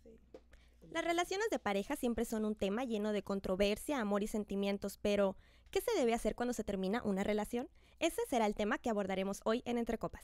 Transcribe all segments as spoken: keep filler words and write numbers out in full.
Las relaciones de pareja siempre son un tema lleno de controversia, amor y sentimientos, pero ¿qué se debe hacer cuando se termina una relación? Ese será el tema que abordaremos hoy en Entre Copas.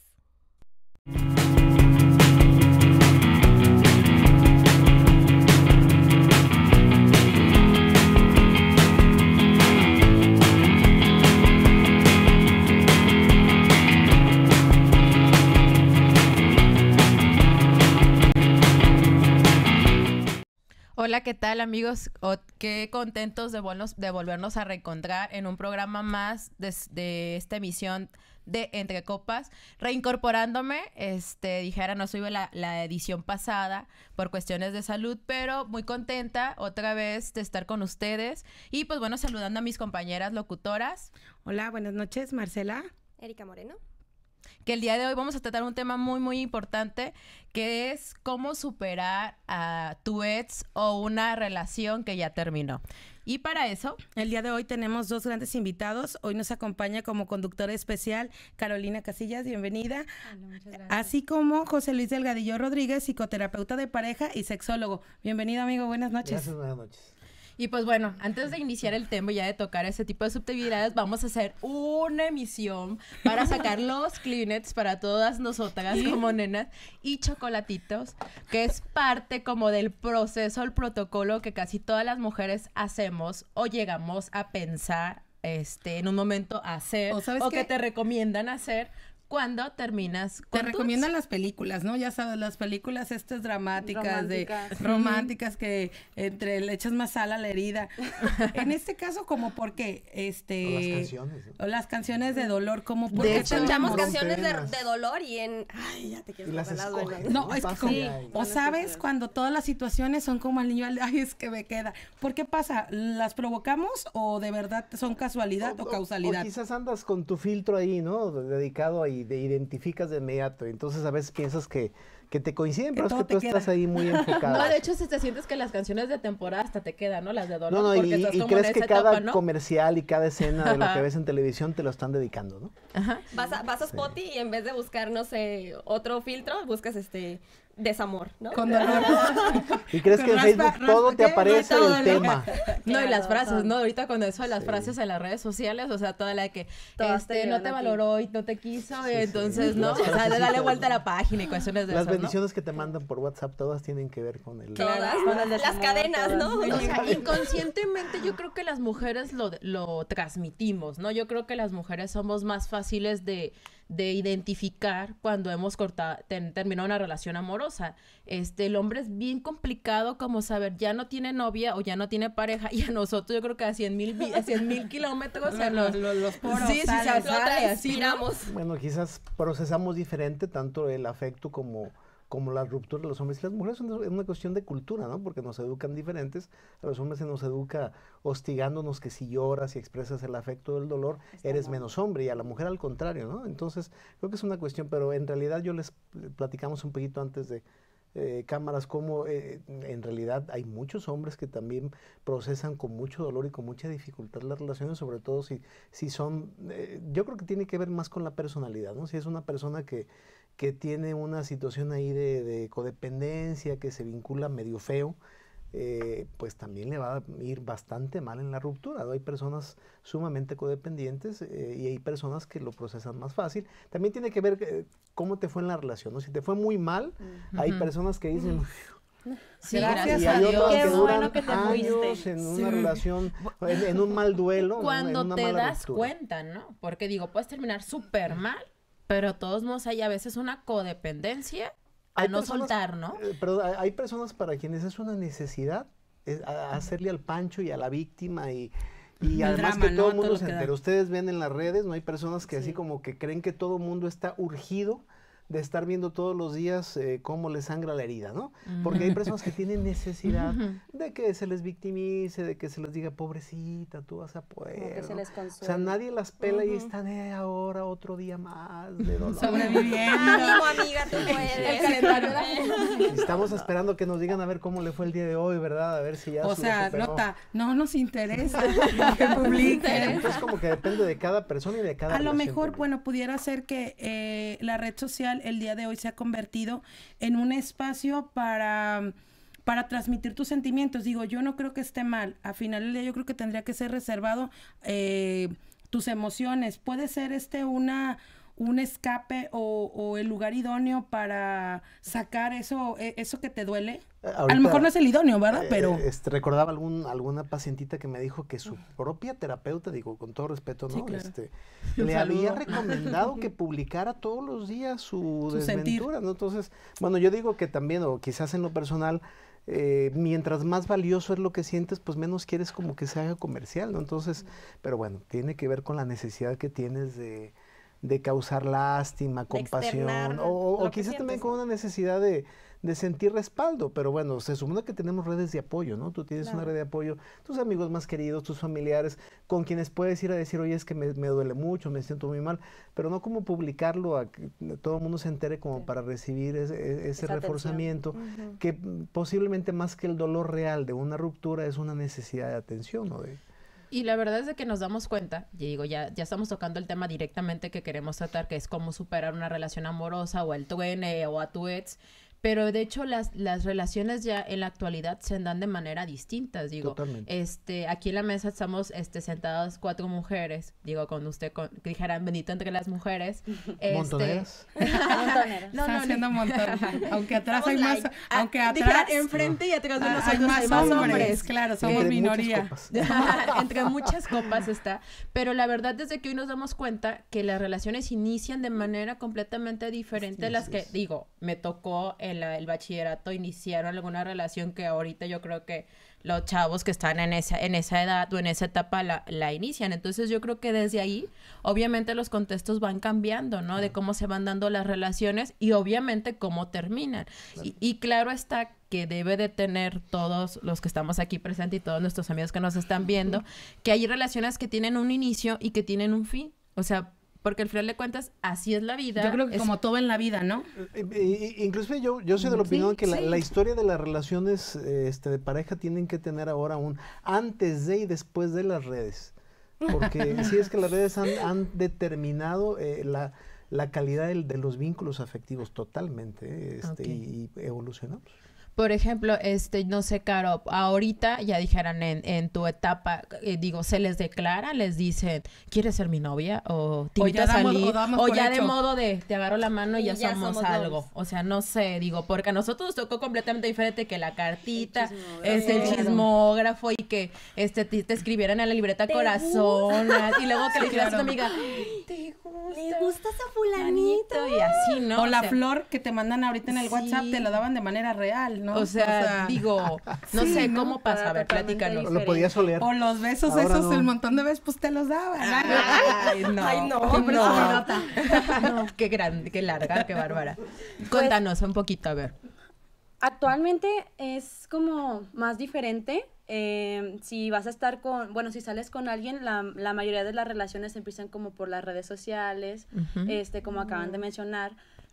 Hola, ¿qué tal, amigos? O, qué contentos de, volvernos, de volvernos a reencontrar en un programa más de, de esta emisión de Entre Copas. Reincorporándome, este, dijera, no soy la, la edición pasada por cuestiones de salud, pero muy contenta otra vez de estar con ustedes. Y pues bueno, saludando a mis compañeras locutoras. Hola, buenas noches, Marcela. Erika Moreno. Que el día de hoy vamos a tratar un tema muy, muy importante, que es cómo superar a tu ex o una relación que ya terminó. Y para eso, el día de hoy tenemos dos grandes invitados. Hoy nos acompaña como conductora especial Carolina Casillas, bienvenida. Hola, muchas gracias. Así como José Luis Delgadillo Rodríguez, psicoterapeuta de pareja y sexólogo. Bienvenido, amigo, buenas noches. Gracias, buenas noches. Y pues bueno, antes de iniciar el tema y ya de tocar ese tipo de subtilidades, vamos a hacer una emisión para sacar los Kleenex para todas nosotras como nenas y chocolatitos, que es parte como del proceso, el protocolo que casi todas las mujeres hacemos o llegamos a pensar este en un momento a hacer o, o que te recomiendan hacer cuando terminas con Te tus... recomiendan las películas, ¿no? Ya sabes, las películas estas dramáticas, románticas, de románticas que entre le echas más sal a la herida. En este caso, como porque este o las canciones, ¿no? O las canciones de dolor, como porque de hecho escuchamos canciones de, de dolor y en ay, ya te quiero y las escoges, no, es que como, sí, o sabes cuando todas las situaciones son como al niño, ay, es que me queda. ¿Por qué pasa? ¿Las provocamos o de verdad son casualidad o, o causalidad? O quizás andas con tu filtro ahí, ¿no? Dedicado a y de identificas de inmediato, entonces a veces piensas que, que te coinciden, que pero es que tú queda. Estás ahí muy enfocado. No, de hecho, si te sientes que las canciones de temporada hasta te quedan, ¿no? Las de dolor, no, no, porque y, estás y como crees en que esa cada etapa, ¿no? comercial y cada escena de lo que ves en televisión te lo están dedicando, ¿no? Ajá. Vas a, vas a Spotify sí. Y en vez de buscar, no sé, otro filtro, buscas este... desamor, ¿no? Con dolor. Y crees que en Facebook raspa, todo te aparece todo, el tema. No, y las frases, ¿no? Ahorita con eso de las sí. frases en las redes sociales, o sea, toda la que Todas este te no te valoró y no te quiso, sí, y entonces, sí. ¿no? O sea, dale vuelta a la página y cuestiones de las eso, Las bendiciones ¿no? que te mandan por WhatsApp, todas tienen que ver con el... Todas, con el las cadenas, ¿no? O sea, inconscientemente yo creo que las mujeres lo, lo transmitimos, ¿no? Yo creo que las mujeres somos más fáciles de... de identificar cuando hemos cortado, ten, terminado una relación amorosa. Este, el hombre es bien complicado como saber, ya no tiene novia o ya no tiene pareja, y a nosotros yo creo que a cien mil, a cien mil kilómetros los, los, los, los poros sí, sale, sí, sale, así, ¿no? Bueno, quizás procesamos diferente tanto el afecto como como la ruptura de los hombres y las mujeres. Es una cuestión de cultura, ¿no? Porque nos educan diferentes. A los hombres se nos educa hostigándonos que si lloras y expresas el afecto del dolor, Está eres mal. menos hombre, y a la mujer al contrario, ¿no? Entonces, creo que es una cuestión, pero en realidad yo les platicamos un poquito antes de eh, cámaras cómo eh, en realidad hay muchos hombres que también procesan con mucho dolor y con mucha dificultad las relaciones, sobre todo si, si son, eh, yo creo que tiene que ver más con la personalidad, ¿no? Si es una persona que que tiene una situación ahí de, de codependencia, que se vincula medio feo, eh, pues también le va a ir bastante mal en la ruptura, ¿no? Hay personas sumamente codependientes eh, y hay personas que lo procesan más fácil. También tiene que ver eh, cómo te fue en la relación, ¿no? Si te fue muy mal, uh-huh. hay personas que dicen... Sí, gracias y a hay Dios. Qué que bueno que te años fuiste. en una sí. relación, en, en un mal duelo. Cuando en una te mala das ruptura. cuenta, ¿no? Porque digo, puedes terminar súper mal, pero de todos modos hay a veces una codependencia a hay no personas, soltar, ¿no? Eh, pero hay personas para quienes es una necesidad es a, a hacerle al pancho y a la víctima y, y además drama, que todo el ¿no? mundo todo se entera. Ustedes ven en las redes, no hay personas que sí. así como que creen que todo el mundo está urgido de estar viendo todos los días eh, cómo les sangra la herida, ¿no? Uh-huh. Porque hay personas que tienen necesidad uh-huh. de que se les victimice, de que se les diga, pobrecita, tú vas a poder, que se ¿no? les consuele. O sea, nadie las pela uh-huh. y están eh, ahora otro día más de dolor. Sobreviviendo. Ánimo, amiga, tú puedes. Estamos esperando que nos digan a ver cómo le fue el día de hoy, ¿verdad? A ver si ya O sea, superó. nota, no nos interesa que publiquen. Entonces como que depende de cada persona y de cada A lo mejor, también. bueno, pudiera ser que eh, la red social el día de hoy se ha convertido en un espacio para para transmitir tus sentimientos. Digo, yo no creo que esté mal. Al final del día yo creo que tendría que ser reservado eh, tus emociones. Puede ser este una un escape o, o el lugar idóneo para sacar eso eso que te duele. Ahorita, a lo mejor no es el idóneo, ¿verdad? Eh, Pero este, recordaba algún alguna pacientita que me dijo que su propia terapeuta, digo, con todo respeto, ¿no? Sí, claro. Este, le había recomendado que publicara todos los días su, su desventura, ¿no? Entonces, bueno, yo digo que también, o quizás en lo personal, Eh, mientras más valioso es lo que sientes, pues menos quieres como que se haga comercial, ¿no? Entonces, pero bueno, tiene que ver con la necesidad que tienes de, de causar lástima, compasión, o, o quizás también con una necesidad de, de sentir respaldo, pero bueno, se supone que tenemos redes de apoyo, ¿no? Tú tienes claro. una red de apoyo, tus amigos más queridos, tus familiares, con quienes puedes ir a decir, oye, es que me, me duele mucho, me siento muy mal, pero no como publicarlo a que todo el mundo se entere como sí. para recibir ese, ese reforzamiento, uh-huh. que posiblemente más que el dolor real de una ruptura es una necesidad de atención, ¿no? De, Y la verdad es de que nos damos cuenta, y digo, ya, ya estamos tocando el tema directamente que queremos tratar, que es cómo superar una relación amorosa o el tuene o a tu ex, pero de hecho las, las relaciones ya en la actualidad se dan de manera distintas, digo. Totalmente. Este, aquí en la mesa estamos este, sentadas cuatro mujeres, digo, con usted, con, que dijeran bendito entre las mujeres. Este, ¿Montoneras? Montoneras. No, no, haciendo no. montón. Aunque atrás hay más, like. aunque atrás... Dijeran, enfrente y atrás de nosotros hay más, hay más hombres. hombres. Claro, somos entre minoría. Entre muchas copas está. Pero la verdad, desde que hoy nos damos cuenta que las relaciones inician de manera completamente diferente sí, a las sí, que, sí. digo, me tocó el La, el bachillerato, iniciaron alguna relación que ahorita yo creo que los chavos que están en esa, en esa edad o en esa etapa la, la inician. Entonces yo creo que desde ahí, obviamente los contextos van cambiando, ¿no? De cómo se van dando las relaciones y obviamente cómo terminan. Claro. Y, y claro está que debe de tener todos los que estamos aquí presentes y todos nuestros amigos que nos están viendo, que hay relaciones que tienen un inicio y que tienen un fin. O sea, porque al final de cuentas, así es la vida. Yo creo que es... como todo en la vida, ¿no? Inclusive yo, yo soy de la opinión sí, que la, sí. la historia de las relaciones este, de pareja tienen que tener ahora un antes de y después de las redes. Porque sí es que las redes han, han determinado eh, la, la calidad del, de los vínculos afectivos totalmente este, okay. y, y evolucionamos. Por ejemplo, este, no sé, Caro, ahorita ya dijeran en, en tu etapa, eh, digo, se les declara, les dicen, ¿quieres ser mi novia? O te invito a salir, o, o ya hecho. de modo de, te agarro la mano y, y ya, ya somos, somos algo. Dos. O sea, no sé, digo, porque a nosotros nos tocó completamente diferente que la cartita, el este, el chismógrafo y que este te, te escribieran en la libreta corazón, y luego que le dijeras a tu amiga, ¿te gusta? ¿Le gustas a fulanito? Y así, ¿no? O, o la sea, flor que te mandan ahorita en el sí. WhatsApp, te la daban de manera real, ¿no? O sea, o sea digo, no sí, sé, ¿cómo ¿no? pasa? A ver, platícanos. Lo podías oler. O los besos Ahora esos, no. el montón de veces, pues te los daban. Ay, no. Ay, no. No. no. no. Qué grande, qué larga, qué bárbara. Pues, cuéntanos un poquito, a ver. Actualmente es como más diferente. Eh, si vas a estar con, bueno, si sales con alguien, la, la mayoría de las relaciones empiezan como por las redes sociales, uh-huh. este, como acaban de mencionar.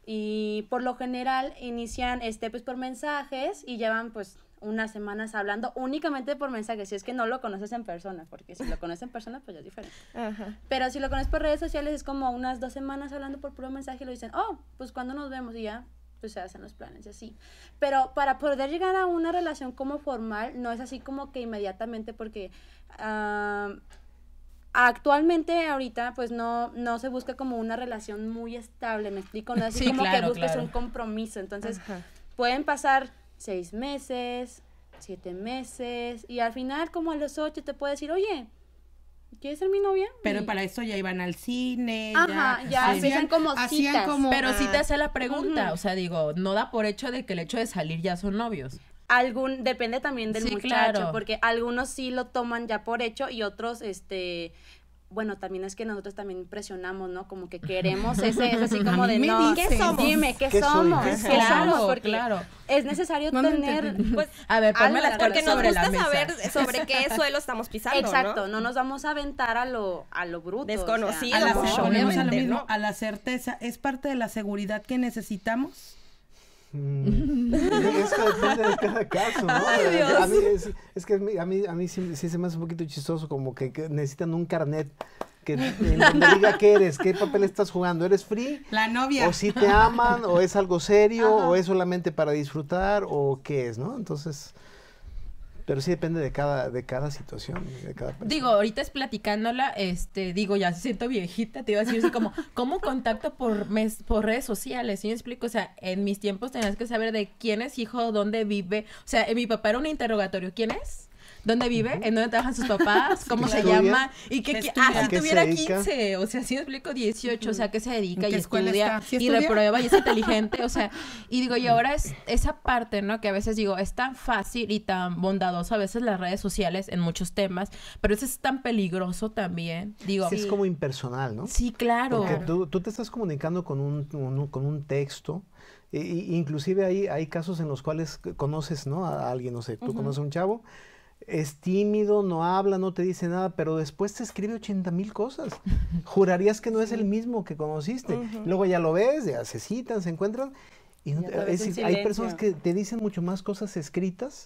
Y por lo general inician este pues por mensajes y llevan pues unas semanas hablando únicamente por mensajes, si es que no lo conoces en persona, porque si lo conoces en persona pues ya es diferente. Ajá. Pero si lo conoces por redes sociales es como unas dos semanas hablando por puro mensaje y lo dicen, oh, pues cuando nos vemos y ya pues se hacen los planes y así. Pero para poder llegar a una relación como formal no es así como que inmediatamente porque... Uh, actualmente, ahorita, pues no, no se busca como una relación muy estable, me explico, no es así sí, como claro, que busques claro. un compromiso, entonces Ajá. pueden pasar seis meses, siete meses, y al final como a los ocho te puede decir, oye, ¿quieres ser mi novia? Pero y... para eso ya iban al cine, Ajá, ya, ya hacían, empiezan como citas. Como, pero ah, sí te hace la pregunta, uh-huh. o sea, digo, no da por hecho de que el hecho de salir ya son novios. Algún, depende también del sí, muchacho, claro. porque algunos sí lo toman ya por hecho y otros, este, bueno, también es que nosotros también presionamos, ¿no? Como que queremos ese, es así como de, no, ¿qué somos? Dime, ¿qué, ¿Qué somos? ¿Qué ¿Qué claro, somos? Porque claro. es necesario no tener, pues, a ver, ponme las porque nos sobre gusta la mesa. saber sobre qué suelo estamos pisando, Exacto, ¿no? no nos vamos a aventar a lo, a lo bruto. Desconocido, o sea, a la, pues, obviamente, a, lo mismo, ¿no? a la certeza, ¿es parte de la seguridad que necesitamos? Mm, es que depende de cada caso, ¿no? Ay, Dios. A mí, es, es que a mí, a mí, a mí sí, sí se me hace un poquito chistoso, como que, que necesitan un carnet que en donde diga qué eres, qué papel estás jugando, ¿eres free? La novia. O si te aman, o es algo serio, Ajá. o es solamente para disfrutar, o qué es, ¿no? Entonces... Pero sí depende de cada, de cada situación, de cada persona. Digo, ahorita es platicándola, este, digo, ya siento viejita, te iba a decir así como, ¿cómo contacto por mes, por redes sociales? ¿Sí me explico? O sea, en mis tiempos tenías que saber de quién es hijo, dónde vive. O sea, en mi papá era un interrogatorio, ¿quién es? ¿Dónde vive? ¿En dónde trabajan sus papás? ¿Cómo se estudia? llama? Y que, que ah, si ¿Qué tuviera se dedica? quince, o sea, sí me explico, dieciocho, o sea, ¿qué se dedica? ¿En Y qué escuela estudia, está? ¿Sí y estudia? reprueba, y es inteligente, o sea, y digo, y ahora es esa parte, ¿no? Que a veces digo, es tan fácil y tan bondadoso a veces las redes sociales en muchos temas, pero eso es tan peligroso también, digo. Sí, es como impersonal, ¿no? Sí, claro. Porque tú, tú te estás comunicando con un, un- con un texto, e- y- inclusive hay, hay casos en los cuales conoces, ¿no? A alguien, no sé, tú conoces a un chavo, es tímido, no habla, no te dice nada, pero después te escribe ochenta mil cosas. Jurarías que no es el mismo que conociste. Ujú. Luego ya lo ves, ya se citan, se encuentran. Y no Ya te- otra vez es en decir, hay personas silencio. que te dicen mucho más cosas escritas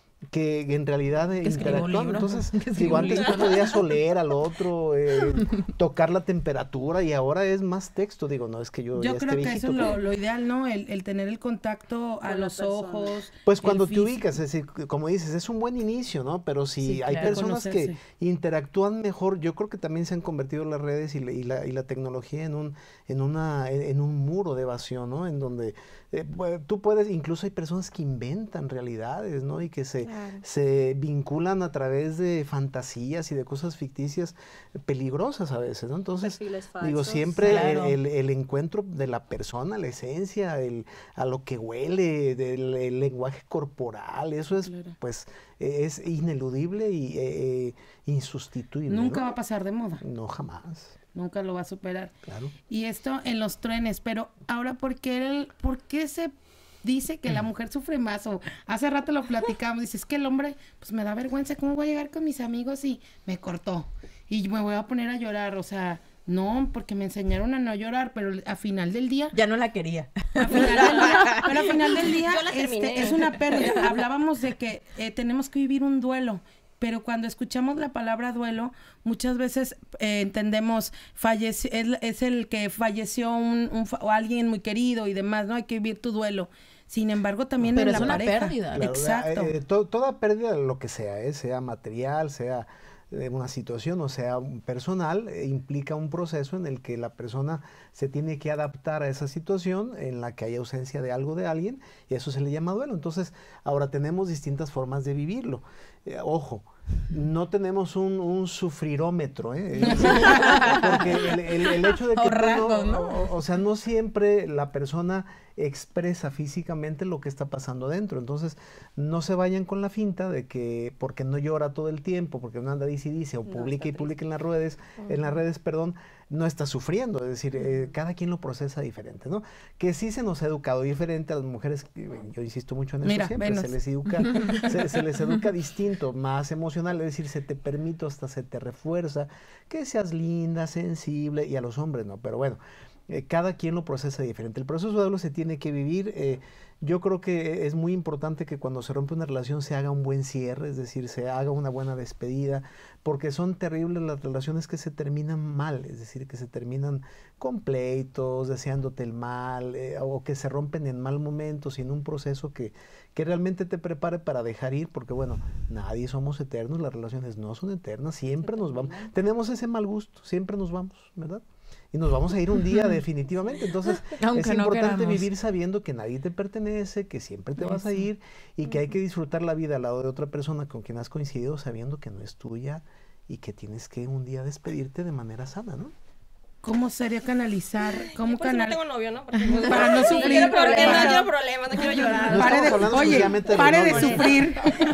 que en realidad eh, Que escribo un interactúan. libro. Entonces, Que escribo digo, un antes libro. tú podías oler al otro, eh, tocar la temperatura, y ahora es más texto. Digo, no es que yo, Yo ya creo esté que viejito. eso es pero- lo, lo ideal, ¿no? El, el tener el contacto a Con la los persona. ojos. Pues el cuando te físico. ubicas, es decir, como dices, es un buen inicio, ¿no? Pero si Sí, hay claro. personas que Conocerse. interactúan mejor, yo creo que también se han convertido las redes y la, y la, y la tecnología en un, en una, en, en un muro de evasión, ¿no? En donde eh, pu- tú puedes, incluso hay personas que inventan realidades, ¿no? Y que se, Claro. se vinculan a través de fantasías y de cosas ficticias peligrosas a veces, ¿no? Entonces, Perfiles digo, falsos. siempre Claro. el, el- el encuentro de la persona, la esencia, el, a lo que huele, del el lenguaje corporal, eso es, Claro. pues, eh, es ineludible y eh, eh, insustituible. Nunca ¿no? va a pasar de moda. No, jamás, Nunca lo va a superar. claro. Y esto en los trenes, pero ahora, ¿por qué, el, ¿por qué se dice que la mujer sufre más? O hace rato lo platicamos, dices que el hombre, pues me da vergüenza, ¿cómo voy a llegar con mis amigos y me cortó? Y me voy a poner a llorar, o sea, no, porque me enseñaron a no llorar, pero a final del día, Ya no la quería. a final del día pero al final del día Yo la terminé. este, es una pérdida. Hablábamos de que eh, tenemos que vivir un duelo. Pero cuando escuchamos la palabra duelo, muchas veces eh, entendemos, fallece, es, es el que falleció un, un fa- o alguien muy querido y demás, ¿no? Hay que vivir tu duelo. Sin embargo, también Pero en es la una pareja. pérdida. Claro, la- Exacto. eh, to- toda pérdida, lo que sea, eh, sea material, sea eh, una situación o sea un personal, eh, implica un proceso en el que la persona se tiene que adaptar a esa situación en la que hay ausencia de algo de alguien, y eso se le llama duelo. Entonces, ahora tenemos distintas formas de vivirlo. Eh, ojo, no tenemos un, un sufrirómetro, ¿eh? Es decir, porque el, el- el hecho de que O tú no- rango, ¿no? o, o sea, no siempre la persona expresa físicamente lo que está pasando adentro. Entonces, no se vayan con la finta de que porque no llora todo el tiempo, porque no anda dice y dice, o No, publica y está publica en las redes, en las redes, perdón, no está sufriendo. Es decir, eh, cada quien lo procesa diferente, ¿no? Que sí se nos ha educado diferente a las mujeres, que, yo insisto mucho en eso Mira, siempre, venos. se les educa, se, se les educa distinto, más emocional, es decir, se te permite, hasta se te refuerza que seas linda, sensible, y a los hombres no, pero bueno, eh, cada quien lo procesa diferente. El proceso de duelo se tiene que vivir. eh, yo creo que es muy importante que cuando se rompe una relación se haga un buen cierre, es decir, se haga una buena despedida, porque son terribles las relaciones que se terminan mal, es decir, que se terminan con pleitos, deseándote el mal, eh, o que se rompen en mal momento, sin un proceso que, que realmente te prepare para dejar ir, porque bueno, nadie somos eternos, las relaciones no son eternas, siempre nos vamos, tenemos ese mal gusto, siempre nos vamos, ¿verdad? Y nos vamos a ir un día definitivamente. Entonces, Aunque es no importante queramos. vivir sabiendo que nadie te pertenece, que siempre te vas a ir y que hay que disfrutar la vida al lado de otra persona con quien has coincidido, sabiendo que no es tuya y que tienes que un día despedirte de manera sana, ¿no? ¿Cómo sería canalizar? ¿Cómo Por eso no canal? tengo novio, ¿no? Porque, pues, Para no sí, sufrir. quiero porque no Para- quiero problemas, no quiero llorar. No Pare estamos de, hablando oye, exclusivamente de pare de los novios. sufrir.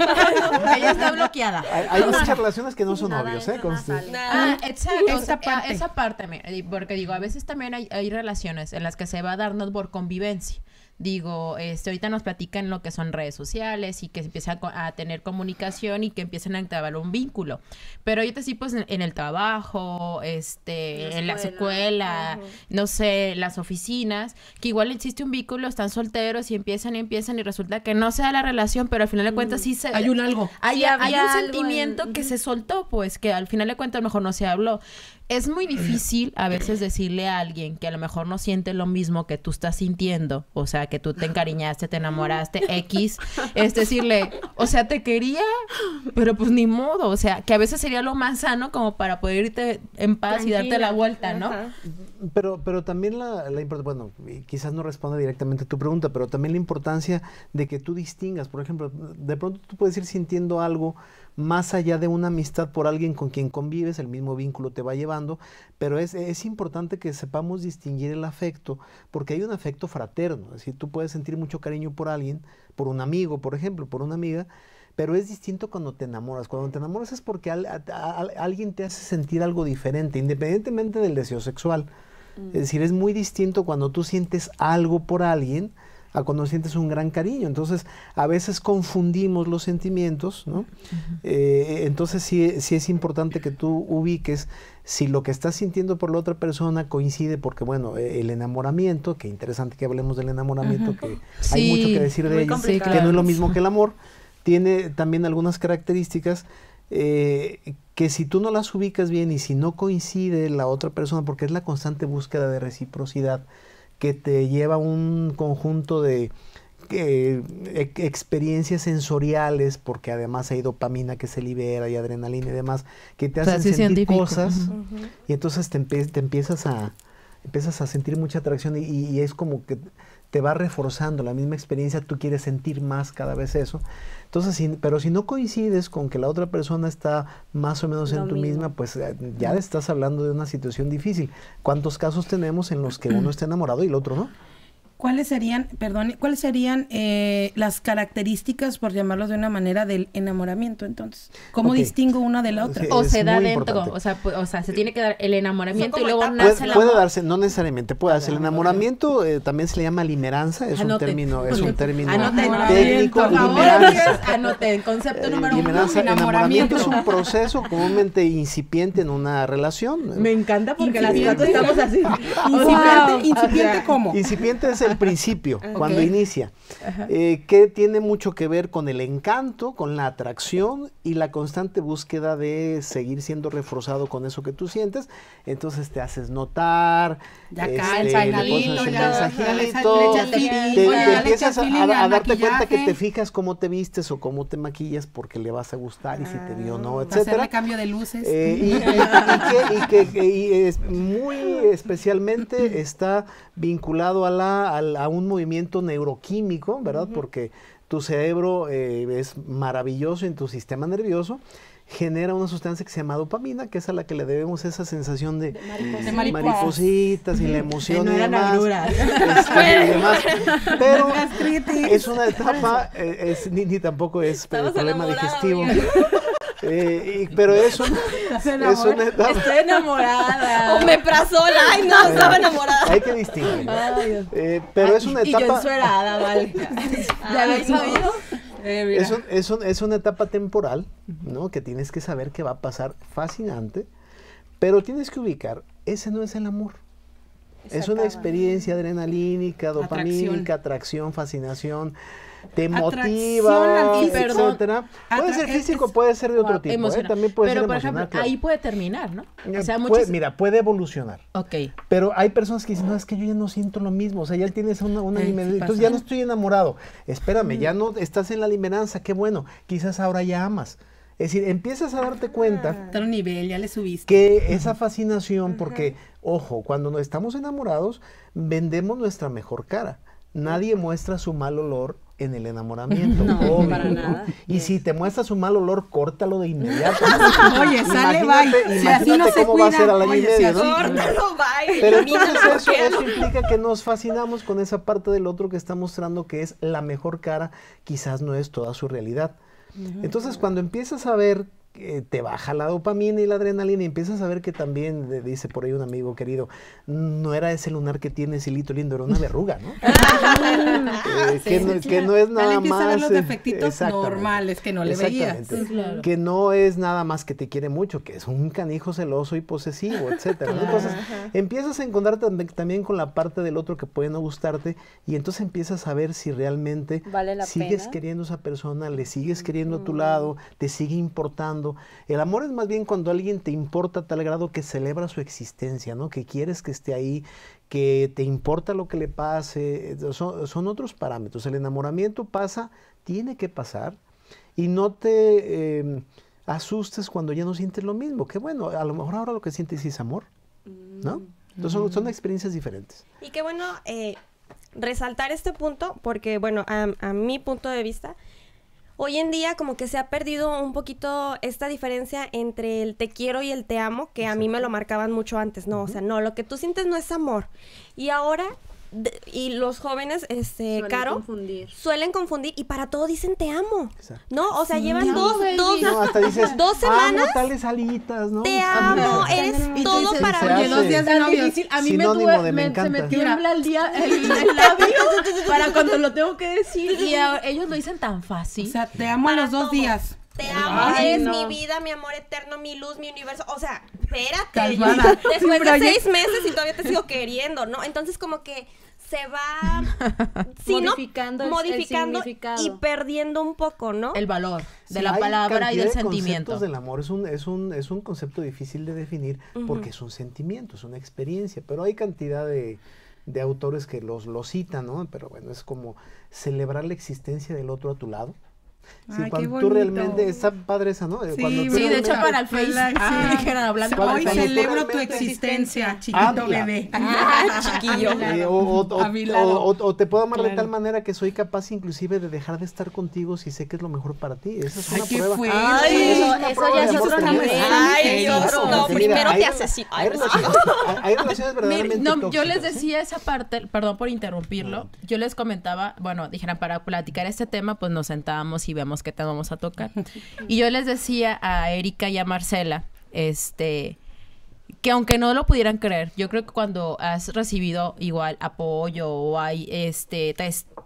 Ella está bloqueada. Hay, hay muchas relaciones que no son Nada novios, ¿eh? entra, nada Conste. sale. Nada. Ah, exacto. Esa o sea, parte. Esa parte, mira, y porque digo, a veces también hay, hay relaciones en las que se va a darnos por convivencia. Digo, este, ahorita nos platican lo que son redes sociales y que se empieza a, co- a tener comunicación y que empiezan a entablar un vínculo. Pero ahorita sí, pues en, en el trabajo, este, En la en la escuela. escuela, no sé, las oficinas, que igual existe un vínculo, están solteros y empiezan y empiezan y resulta que no se da la relación, pero al final de cuentas sí se... Hay un algo. Hay, Sí, hay había un algo sentimiento en- que ujú. se soltó, pues, que al final de cuentas a lo mejor no se habló. Es muy difícil a veces decirle a alguien que a lo mejor no siente lo mismo que tú estás sintiendo, o sea, que tú te encariñaste, te enamoraste, X, es decirle, o sea, te quería, pero pues ni modo, o sea, que a veces sería lo más sano como para poder irte en paz Tranquila. y darte la vuelta, ¿no? Ajá. Pero, pero también la, la importancia, bueno, quizás no responda directamente a tu pregunta, pero también la importancia de que tú distingas, por ejemplo, de pronto tú puedes ir sintiendo algo más allá de una amistad por alguien con quien convives, el mismo vínculo te va llevando, pero es, es importante que sepamos distinguir el afecto, porque hay un afecto fraterno, es decir, tú puedes sentir mucho cariño por alguien, por un amigo, por ejemplo, por una amiga, pero es distinto cuando te enamoras. Cuando te enamoras es porque al, a, a, a, alguien te hace sentir algo diferente, independientemente del deseo sexual. Mm. Es decir, es muy distinto cuando tú sientes algo por alguien a cuando sientes un gran cariño. Entonces, a veces confundimos los sentimientos, ¿no? Uh-huh. eh, entonces, sí, sí es importante que tú ubiques si lo que estás sintiendo por la otra persona coincide, porque, bueno, eh, el enamoramiento, que interesante que hablemos del enamoramiento, uh-huh. que sí, hay mucho que decir de ello, sí, claro. que no es lo mismo que el amor, tiene también algunas características eh, que si tú no las ubicas bien y si no coincide la otra persona, porque es la constante búsqueda de reciprocidad, que te lleva a un conjunto de eh, e experiencias sensoriales, porque además hay dopamina que se libera y adrenalina y demás, que te hacen o sea, sí sentir científico. cosas, uh-huh. y entonces te, empe te empiezas a empiezas a sentir mucha atracción y, y es como que te va reforzando la misma experiencia, tú quieres sentir más cada vez eso. Entonces, si, pero si no coincides con que la otra persona está más o menos en tu misma, pues ya estás hablando de una situación difícil. ¿Cuántos casos tenemos en los que uno está enamorado y el otro no? ¿Cuáles serían, perdón, cuáles serían eh, las características, por llamarlos de una manera, del enamoramiento entonces? ¿Cómo okay. distingo una de la otra? Sí, o se da dentro, o sea, o sea, se tiene que dar el enamoramiento y luego puede, nace el amor. Puede darse, no necesariamente, puede darse el enamoramiento, eh, también se le llama limeranza, es Anote. un término, es un término Anote, técnico. Limeranza. Anote, concepto número uno, enamoramiento. Enamoramiento es un proceso comúnmente incipiente en una relación. Me encanta porque las cuatro estamos así. Incipiente, wow. ¿Incipiente cómo? Incipiente es el principio, okay. cuando inicia, eh, que tiene mucho que ver con el encanto, con la atracción y la constante búsqueda de seguir siendo reforzado con eso que tú sientes. Entonces te haces notar, ya este, calza, le pones el ya, mensajito, ya, te, te, te empiezas a, a, a darte cuenta que te fijas cómo te vistes o cómo te maquillas porque le vas a gustar y ah, si te vio no, etcétera. Hacerle cambio de luces. Eh, y, y, y, que, y, que, y es muy especialmente está vinculado a, la, a, la, a un movimiento neuroquímico, ¿verdad? Uh-huh. Porque tu cerebro eh, es maravilloso en tu sistema nervioso, genera una sustancia que se llama dopamina, que es a la que le debemos esa sensación de, de, mariposas. de maripositas y la emoción y demás, este, y demás. Pero es una etapa, eh, es, ni, ni tampoco es el problema digestivo. Eh, y, pero eso es una etapa. Estoy enamorada. O me prazol, ay no, estaba enamorada. Hay que distinguir. Eh, pero ay, es una etapa. Y yo ensuerada, vale. ¿Ya habéis sabido? Eh, es, un, es, un, es una etapa temporal, ¿no? Que tienes que saber que va a pasar fascinante, pero tienes que ubicar, ese no es el amor. Esa es una experiencia adrenalínica, dopamínica, atracción, atracción fascinación. Te motiva, etcétera. Puede ser físico, puede ser de otro tipo, ¿eh? También puede pero, ser por emocional. Ejemplo, claro. ahí puede terminar, ¿no? O sea, puede, muchos... Mira, puede evolucionar. Ok. Pero hay personas que dicen, no, es que yo ya no siento lo mismo. O sea, ya tienes una, una Ay, limeranza. Sí entonces ya no estoy enamorado. Espérame, mm. ya no estás en la limeranza, qué bueno. Quizás ahora ya amas. Es decir, empiezas a darte cuenta ah, nivel, ya le subiste. que esa fascinación, uh-huh. porque, ojo, cuando no estamos enamorados, vendemos nuestra mejor cara. Nadie muestra su mal olor en el enamoramiento. No, obvio, para nada. Y si te muestra su mal olor, córtalo de inmediato. Oye, sale, imagínate, bye. imagínate Si así no se cómo cuida, va a ser al año oye, y medio, si ¿no? así, Córtalo, bye. Pero entonces eso, eso implica que nos fascinamos con esa parte del otro que está mostrando que es la mejor cara, quizás no es toda su realidad. Uh-huh. Entonces, cuando empiezas a ver que te baja la dopamina y la adrenalina y empiezas a ver que también, de, dice por ahí un amigo querido, no era ese lunar que tienes hilito lindo, era una verruga, ¿no? eh, sí, que, no sí, que no es nada más... a ver los defectitos eh, normales que no le veías. Sí, claro. Que no es nada más que te quiere mucho, que es un canijo celoso y posesivo, etcétera. ¿no? Entonces, empiezas a encontrar también, también con la parte del otro que puede no gustarte y entonces empiezas a ver si realmente ¿Vale la sigues pena? queriendo a esa persona, le sigues queriendo mm. a tu lado, te sigue importando hablando. El amor es más bien cuando alguien te importa a tal grado que celebra su existencia, ¿no? Que quieres que esté ahí, que te importa lo que le pase. Son, son otros parámetros. El enamoramiento pasa, tiene que pasar, y no te eh, asustes cuando ya no sientes lo mismo. Que bueno, a lo mejor ahora lo que sientes es amor, ¿no? Entonces son, son experiencias diferentes. Y qué bueno eh, resaltar este punto, porque bueno, a, a mi punto de vista, hoy en día como que se ha perdido un poquito esta diferencia entre el te quiero y el te amo, que a mí me lo marcaban mucho antes, ¿no? Uh-huh. O sea, no, lo que tú sientes no es amor. Y ahora, de, y los jóvenes, este, suelen Caro, confundir. suelen confundir y para todo dicen te amo, Exacto. ¿no? O sea, Sí, llevan te dos, amo, dos, No, hasta dices, dos semanas, amo tales alitas, ¿no? te amo, eres Y tú todo dices, para se mí. hace. dos días de Tan novios. difícil. A mí Sinónimo me, tuve, de me me- se encanta. me tiembla el día el, el labio para cuando lo tengo que decir. Y a- ellos lo dicen tan fácil. O sea, te amo a Para los dos todo. días. Te amo, Ay, eres no. mi vida, mi amor eterno, mi luz, mi universo. O sea, espérate. Calmada. Después Pero de oye- seis meses y todavía te sigo queriendo, ¿no? Entonces como que se va sí, ¿no? Modificando el- el modificando significado. y perdiendo un poco, ¿no? El valor de Sí, la hay palabra y cantidad del de sentimiento. conceptos del amor es un, es un, es un concepto difícil de definir porque es un sentimiento, es una experiencia, pero hay cantidad de, de autores que los, los citan, ¿no? Pero bueno, es como celebrar la existencia del otro a tu lado. Sí, Ay, qué cuando tú bonito. realmente, está padre esa, ¿no? Eh, Sí, cuando tú Sí, de hecho realmente- para el Face. Like, Ah, sí. dijeron hablando Cuando- para Hoy el cuando Face. tú celebro tu realmente existencia, chiquito habla. bebé. Ah, chiquillo. Eh, o, o- o- A mi lado. o- o- o te puedo amar de Claro. tal manera que soy capaz inclusive de dejar de estar contigo si sé que es lo mejor para ti. Esa es Ay, una qué prueba. fuerte. Ay, Esa eso- una eso prueba ya de es amor otro también. nivel. Ay, Eso. otro. No, Porque primero hay te rela- haces así. Hay Ay, relaciones, hay- hay relaciones Mire, verdaderamente no, yo les tóxicas, ¿eh? decía esa parte, perdón por interrumpirlo, yo les comentaba, bueno, dijeran, para platicar este tema, pues nos sentábamos y vemos qué tema vamos a tocar. Y yo les decía a Erika y a Marcela, este, que aunque no lo pudieran creer, yo creo que cuando has recibido igual apoyo o hay, este, te es-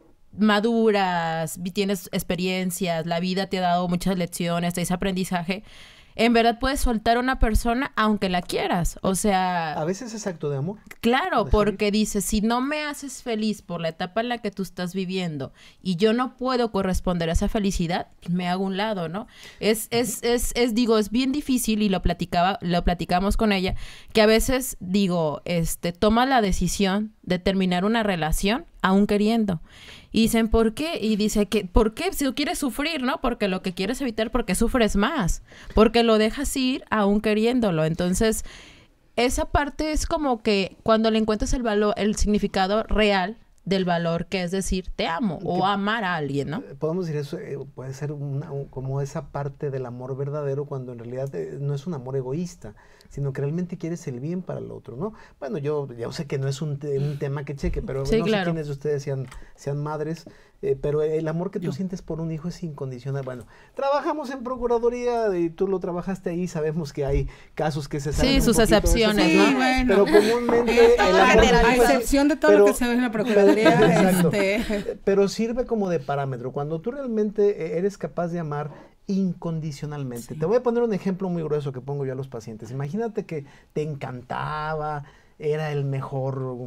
maduras, y tienes experiencias, la vida te ha dado muchas lecciones, te dice aprendizaje, en verdad puedes soltar a una persona aunque la quieras, o sea... A veces es acto de amor. Claro, Dejar ir. porque dices, si no me haces feliz por la etapa en la que tú estás viviendo y yo no puedo corresponder a esa felicidad, me hago a un lado, ¿no? Es, es, es, es, digo, es bien difícil y lo platicaba, lo platicamos con ella, que a veces, digo, este, toma la decisión de terminar una relación aún queriendo. Y dicen, ¿por qué? Y dice que, ¿por qué? Si tú quieres sufrir, ¿no? Porque lo que quieres evitar, porque sufres más. Porque lo dejas ir aún queriéndolo. Entonces, esa parte es como que cuando le encuentras el valor, el significado real del valor, que es decir, te amo o Que- amar a alguien, ¿no? Eh, Podemos decir eso, eh, puede ser una- un- como esa parte del amor verdadero cuando en realidad eh, no es un amor egoísta, sino que realmente quieres el bien para el otro, ¿no? Bueno, yo, yo sé que no es un, te- un tema que cheque, pero Sí, no claro. sé quiénes de ustedes sean, sean madres, eh, pero el amor que tú sientes por un hijo es incondicional. Bueno, trabajamos en Procuraduría y tú lo trabajaste ahí, sabemos que hay casos que se salen Sí, un sus poquito de ese excepciones, tema, ¿no? Sí, Pero bueno. comúnmente el amor general, del A hijo es- excepción de todo pero- lo que se ve en la Procuraduría, Exacto. este... Pero sirve como de parámetro. Cuando tú realmente eh, eres capaz de amar incondicionalmente. Te voy a poner un ejemplo muy grueso que pongo yo a los pacientes. Imagínate que te encantaba, era el mejor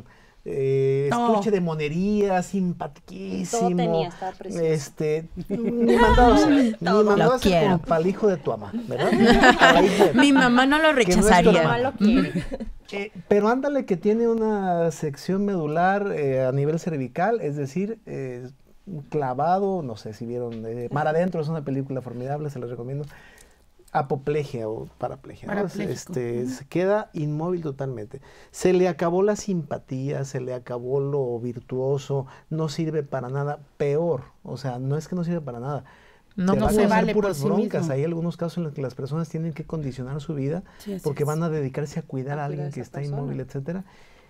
eh, Todo. estuche de monería, simpaticísimo. Todo tenía, estaba precioso. Este, ni mandado a hacer, ni mandado Lo a hacer quiero. como para el hijo de tu ama, ¿verdad? Para el hijo de tu Mi mamá no lo no es tu rechazaría. hermano. Malo quiere. Eh, pero ándale que tiene una sección medular eh, a nivel cervical, es decir, eh, clavado, no sé si vieron, eh, Mar Adentro es una película formidable, se los recomiendo. Apoplejia o paraplegia, ¿no? Parapléjico. Este, se queda inmóvil totalmente. Se le acabó la simpatía, se le acabó lo virtuoso, no sirve para nada. Peor, o sea, no es que no sirve para nada. No, Te no va a se causar vale por puras sí broncas. mismo. Hay algunos casos en los que las personas tienen que condicionar su vida Sí, así porque es. van a dedicarse a cuidar a A alguien cuidar a que esa está persona. inmóvil, etcétera,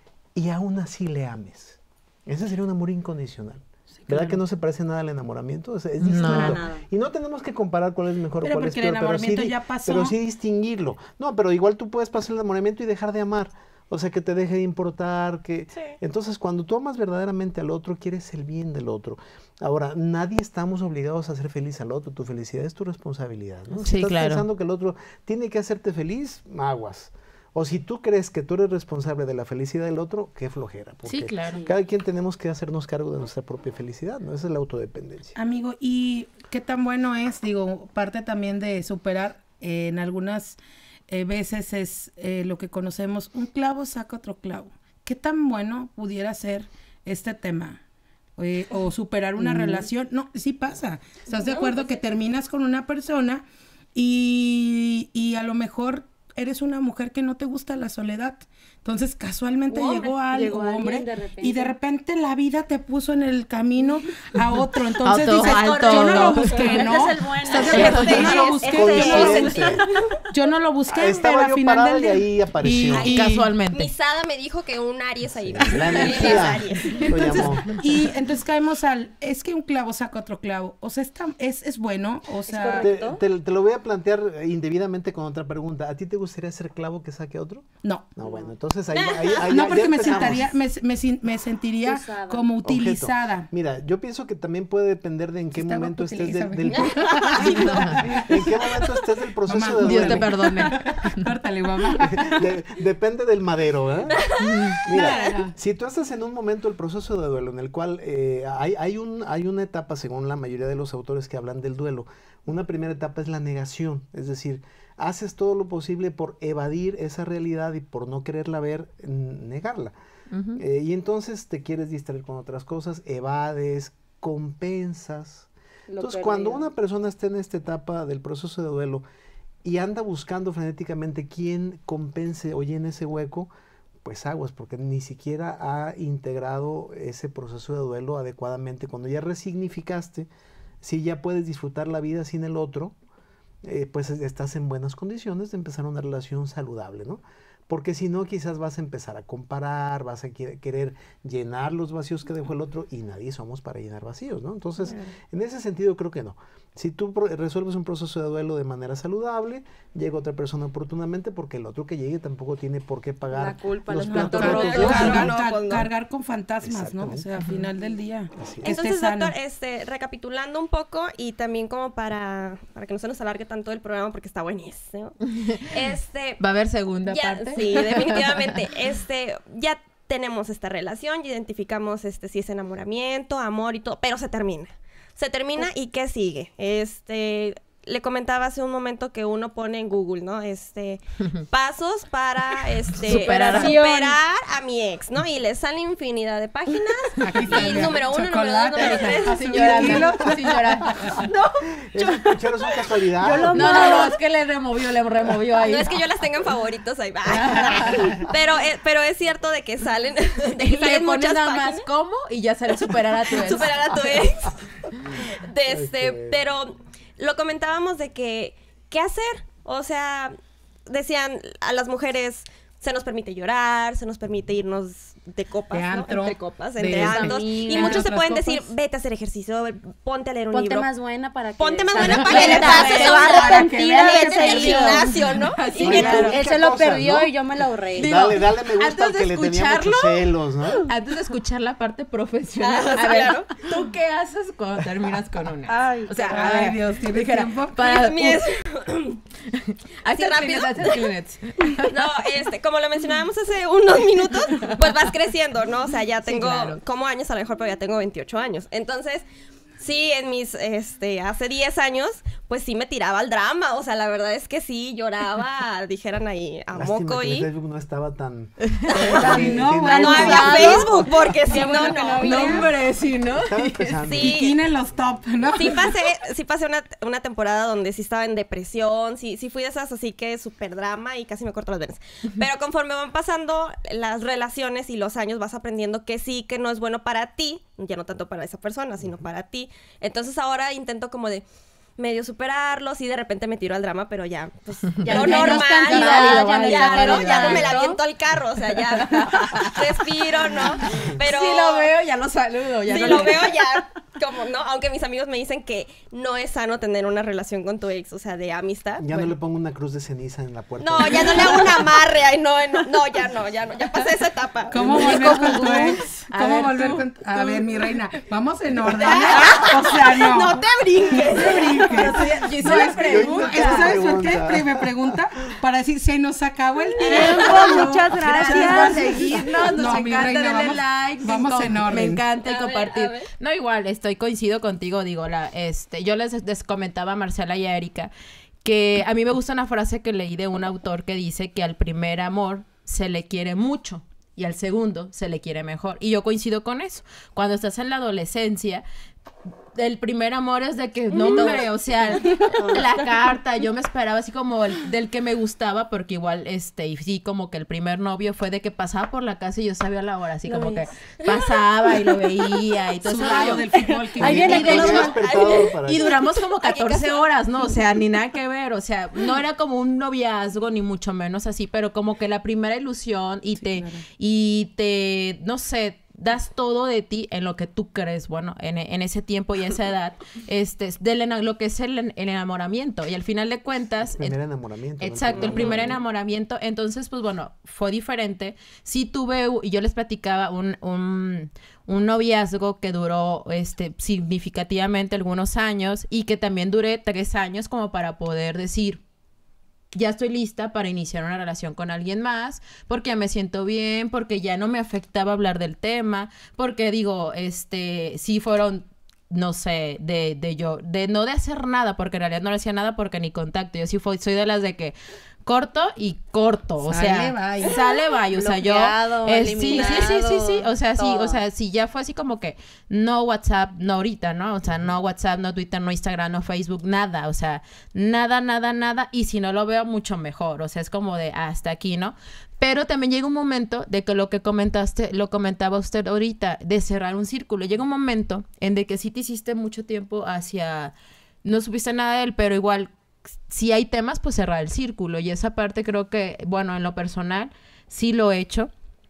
y aún así le ames. Ese sería un amor incondicional. ¿Verdad claro. que no se parece nada al enamoramiento? O sea, es No. distinto. Para nada. Y no tenemos que comparar cuál es mejor Pero o cuál es porque el peor, pero sí, enamoramiento di- ya pasó. pero sí distinguirlo. No, pero igual tú puedes pasar el enamoramiento y dejar de amar. O sea, que te deje de importar, que... Sí. Entonces, cuando tú amas verdaderamente al otro, quieres el bien del otro. Ahora, nadie estamos obligados a hacer feliz al otro. Tu felicidad es tu responsabilidad, ¿no? Si Sí, estás claro. pensando que el otro tiene que hacerte feliz, aguas. O si tú crees que tú eres responsable de la felicidad del otro, qué flojera. Porque Sí, claro. cada quien tenemos que hacernos cargo de nuestra propia felicidad, ¿no? Esa es la autodependencia. Amigo, ¿y qué tan bueno es? Digo, parte también de superar eh, en algunas eh, veces es eh, lo que conocemos, un clavo saca otro clavo. ¿Qué tan bueno pudiera ser este tema? Eh, o superar una mm. relación. No, sí pasa. ¿Estás de acuerdo que terminas con una persona y, y a lo mejor eres una mujer que no te gusta la soledad? Entonces, casualmente hombre, llegó algo, llegó hombre, de repente. y de repente la vida te puso en el camino a otro. Entonces Auto, dices, alto, yo no no. lo busqué, ¿no? Este es el bueno. ¿Estás de acuerdo? Yo no lo busqué, yo no lo Coincidencia. sentí. Yo no lo busqué, pero Estaba al yo final parada del y día. ahí apareció. Y- y- Casualmente. Misada me dijo que un Aries ahí. La Él es energía Aries. lo llamó. Y entonces caemos al, es que un clavo saca otro clavo. O sea, está, es, es bueno, o sea, Te, ¿correcto? te- te lo voy a plantear indebidamente con otra pregunta. ¿A ti te gustaría ser clavo que saque a otro? no. No, bueno, entonces ahí, ahí, ahí No, ya- porque ya me empezamos. sentaría, me, me, sin- me sentiría Usada. como Objeto. utilizada. Mira, yo pienso que también puede depender de en qué Está momento guapo, estés del, utilízame. del- en qué momento estés del proceso Mamá, de duelo. Dios te perdone. Córtale, mamá. De- depende del madero, ¿eh? Mira, No, no. si tú estás en un momento del proceso de duelo en el cual eh, hay, hay, un, hay una etapa, según la mayoría de los autores que hablan del duelo, una primera etapa es la negación, es decir, haces todo lo posible por evadir esa realidad y por no quererla ver, n- negarla. Ujú. Eh, y entonces te quieres distraer con otras cosas, evades, compensas. Lo Entonces, cuando perdido. una persona está en esta etapa del proceso de duelo y anda buscando frenéticamente quién compense o llene ese hueco, pues aguas, porque ni siquiera ha integrado ese proceso de duelo adecuadamente. Cuando ya resignificaste, si ya puedes disfrutar la vida sin el otro, eh, pues es- estás en buenas condiciones de empezar una relación saludable, ¿no? Porque si no, quizás vas a empezar a comparar, vas a querer, querer llenar los vacíos que dejó el otro y nadie somos para llenar vacíos, ¿no? Entonces, Claro. en ese sentido creo que no. Si tú pro- resuelves un proceso de duelo de manera saludable, llega otra persona oportunamente porque el otro que llegue tampoco tiene por qué pagar La culpa, los los platos platos rotos. rotos. Cargar, No, ca- pues no. cargar con fantasmas, ¿no? O Exactamente. sea, al final del día. Así es. que esté Entonces, sano. doctor, este, recapitulando un poco y también como para, para que no se nos alargue tanto el programa porque está buenísimo. Este, ¿Va a haber segunda ya, parte? sí, definitivamente. Este, ya tenemos esta relación, ya identificamos este si es enamoramiento, amor y todo, pero se termina. Se termina y ¿qué sigue? Este, le comentaba hace un momento que uno pone en Google, ¿no? Este, pasos para este Superar. superar a mi ex, ¿no? Y le sale infinidad de páginas. Aquí está, Y mira, número uno, chocolate. número dos, número tres. Así llorando, así llorando. Esos pucheros son casualidad. Yo lo No, no, no, es que le removió, le removió ahí. No es que yo las tenga en favoritos, ahí va. Pero, eh, pero es cierto de que salen, de que Y le salen pones muchas nada páginas. más cómo y ya sale superar a tu ex. Superar a tu ex. De este, Ok. pero lo comentábamos de que, ¿qué hacer? O sea, decían a las mujeres, se nos permite llorar, se nos permite irnos de copas, De ¿no? antro, Entre copas, de entre antros. amigas. Y muchos se Otras pueden copas. decir, vete a hacer ejercicio, ponte a leer un Ponte libro. más buena para que... Ponte más salgas buena para que le cuenta, pases te va a a- arrepentir para que de veas ese en el lío. gimnasio, ¿no? Así Y Oye, que- pero Él qué se lo cosas, perdió ¿no? y yo me lo ahorré. Digo, Dale, dale me gusta antes al de que le tenía muchos escucharlo, celos, ¿no? Antes de escuchar la parte profesional, Ah, a ver, claro. ¿tú qué haces cuando terminas con una? Ay, o sea, Ay, a ver, Dios, ¿tienes dijera, tiempo? para Mi- mi- Ahí ¿Así rápido? Kleenex. No, este, como lo mencionábamos hace unos minutos, pues vas creciendo, ¿no? O sea, ya Sí, tengo claro. como años a lo mejor, pero ya tengo veintiocho años. Entonces, sí, en mis, este, hace diez años, pues sí me tiraba al drama. O sea, la verdad es que sí lloraba, dijeran ahí, a Lástima moco que el y... Facebook no estaba tan... Ay, no, Tiene bueno, No algo había de- Facebook, porque si no, bueno que no no. había. No, hombre, sí, ¿no? Estaba empezando. Sí. Kikín en los top, ¿no? Sí pasé, sí pasé una, una temporada donde sí estaba en depresión, sí, sí fui de esas así que súper drama y casi me corto las venas. Pero conforme van pasando las relaciones y los años vas aprendiendo que sí, que no es bueno para ti, ya no tanto para esa persona, sino para ti. Entonces ahora intento como de medio superarlos y de repente me tiro al drama, pero ya, pues, ya lo menos normal, cantidad, ya, ya menos ya, ¿no? Ya no me la cantidad. aviento al carro, o sea, ya respiro, ¿no? Pero Si lo veo, ya lo saludo. Ya si no lo le- veo ya, como, ¿no? Aunque mis amigos me dicen que no es sano tener una relación con tu ex, o sea, de amistad. Ya bueno. no le pongo una cruz de ceniza en la puerta. No, ya no le hago un amarre, ay, no, no, no, ya no, ya no, ya pasé esa etapa. ¿Cómo volver con tu ex? A ¿Cómo ver, volver tú, con tu... A tú. ver, mi reina, vamos en orden. ¿eh? O sea, no. No te brinques. No te brinques. porque... Yo hice la pregunta. Es que, ¿sabes por qué? Pregunta. Me pregunta para decir, se nos acabó el tiempo. Tiempo, muchas Gracias gracias. por seguirnos, nos No, mi encanta reina, darle vamos- like, me vamos encon- en orden. me encanta y A ver, compartir. a ver. No, igual, estoy coincido contigo, digo, la, este, yo les, les comentaba a Marcela y a Erika que a mí me gusta una frase que leí de un autor que dice que al primer amor se le quiere mucho y al segundo se le quiere mejor. Y yo coincido con eso. Cuando estás en la adolescencia, el primer amor es de que, no, hombre, o sea, la carta, yo me esperaba así como el, del que me gustaba, porque igual, este, y sí, como que el primer novio fue de que pasaba por la casa y yo sabía la hora, así Lo como veías. que pasaba y lo veía y todo eso. Sudado del fútbol que Ahí viene. viene Y de con hecho, los- despertador para y que- duramos como catorce horas, ¿no? O sea, ni nada que ver, o sea, no era como un noviazgo, ni mucho menos así, pero como que la primera ilusión y te, claro. y te, no sé, das todo de ti en lo que tú crees, bueno, en, en ese tiempo y esa edad, este, del ena- lo que es el, en- el enamoramiento, y al final de cuentas... Primer eh, enamoramiento. ¿no? Exacto, el primer enamoramiento. Entonces, pues bueno, fue diferente. Sí tuve, y yo les platicaba, un, un, un noviazgo que duró este, significativamente algunos años y que también duré tres años como para poder decir, ya estoy lista para iniciar una relación con alguien más, porque ya me siento bien, porque ya no me afectaba hablar del tema, porque digo, este, sí fueron, no sé, de, de yo, de no de hacer nada, porque en realidad no le hacía nada porque ni contacto, yo sí fui, soy de las de que corto y corto, o Sale, sea, bye. sale bye, o sea, yo Bloqueado, eh, sí, sí, sí, sí, sí, o sea, sí, todo. o sea, sí, ya fue así como que no WhatsApp, no ahorita, ¿no? O sea, no WhatsApp, no Twitter, no Instagram, no Facebook, nada, o sea, nada, nada, nada, y si no lo veo mucho mejor, o sea, es como de hasta aquí, ¿no? Pero también llega un momento de que lo que comentaste, lo comentaba usted ahorita, de cerrar un círculo, llega un momento en de que sí te hiciste mucho tiempo hacia, no supiste nada de él, pero igual si hay temas, pues cerrar el círculo. Y esa parte creo que, bueno, en lo personal, sí lo he hecho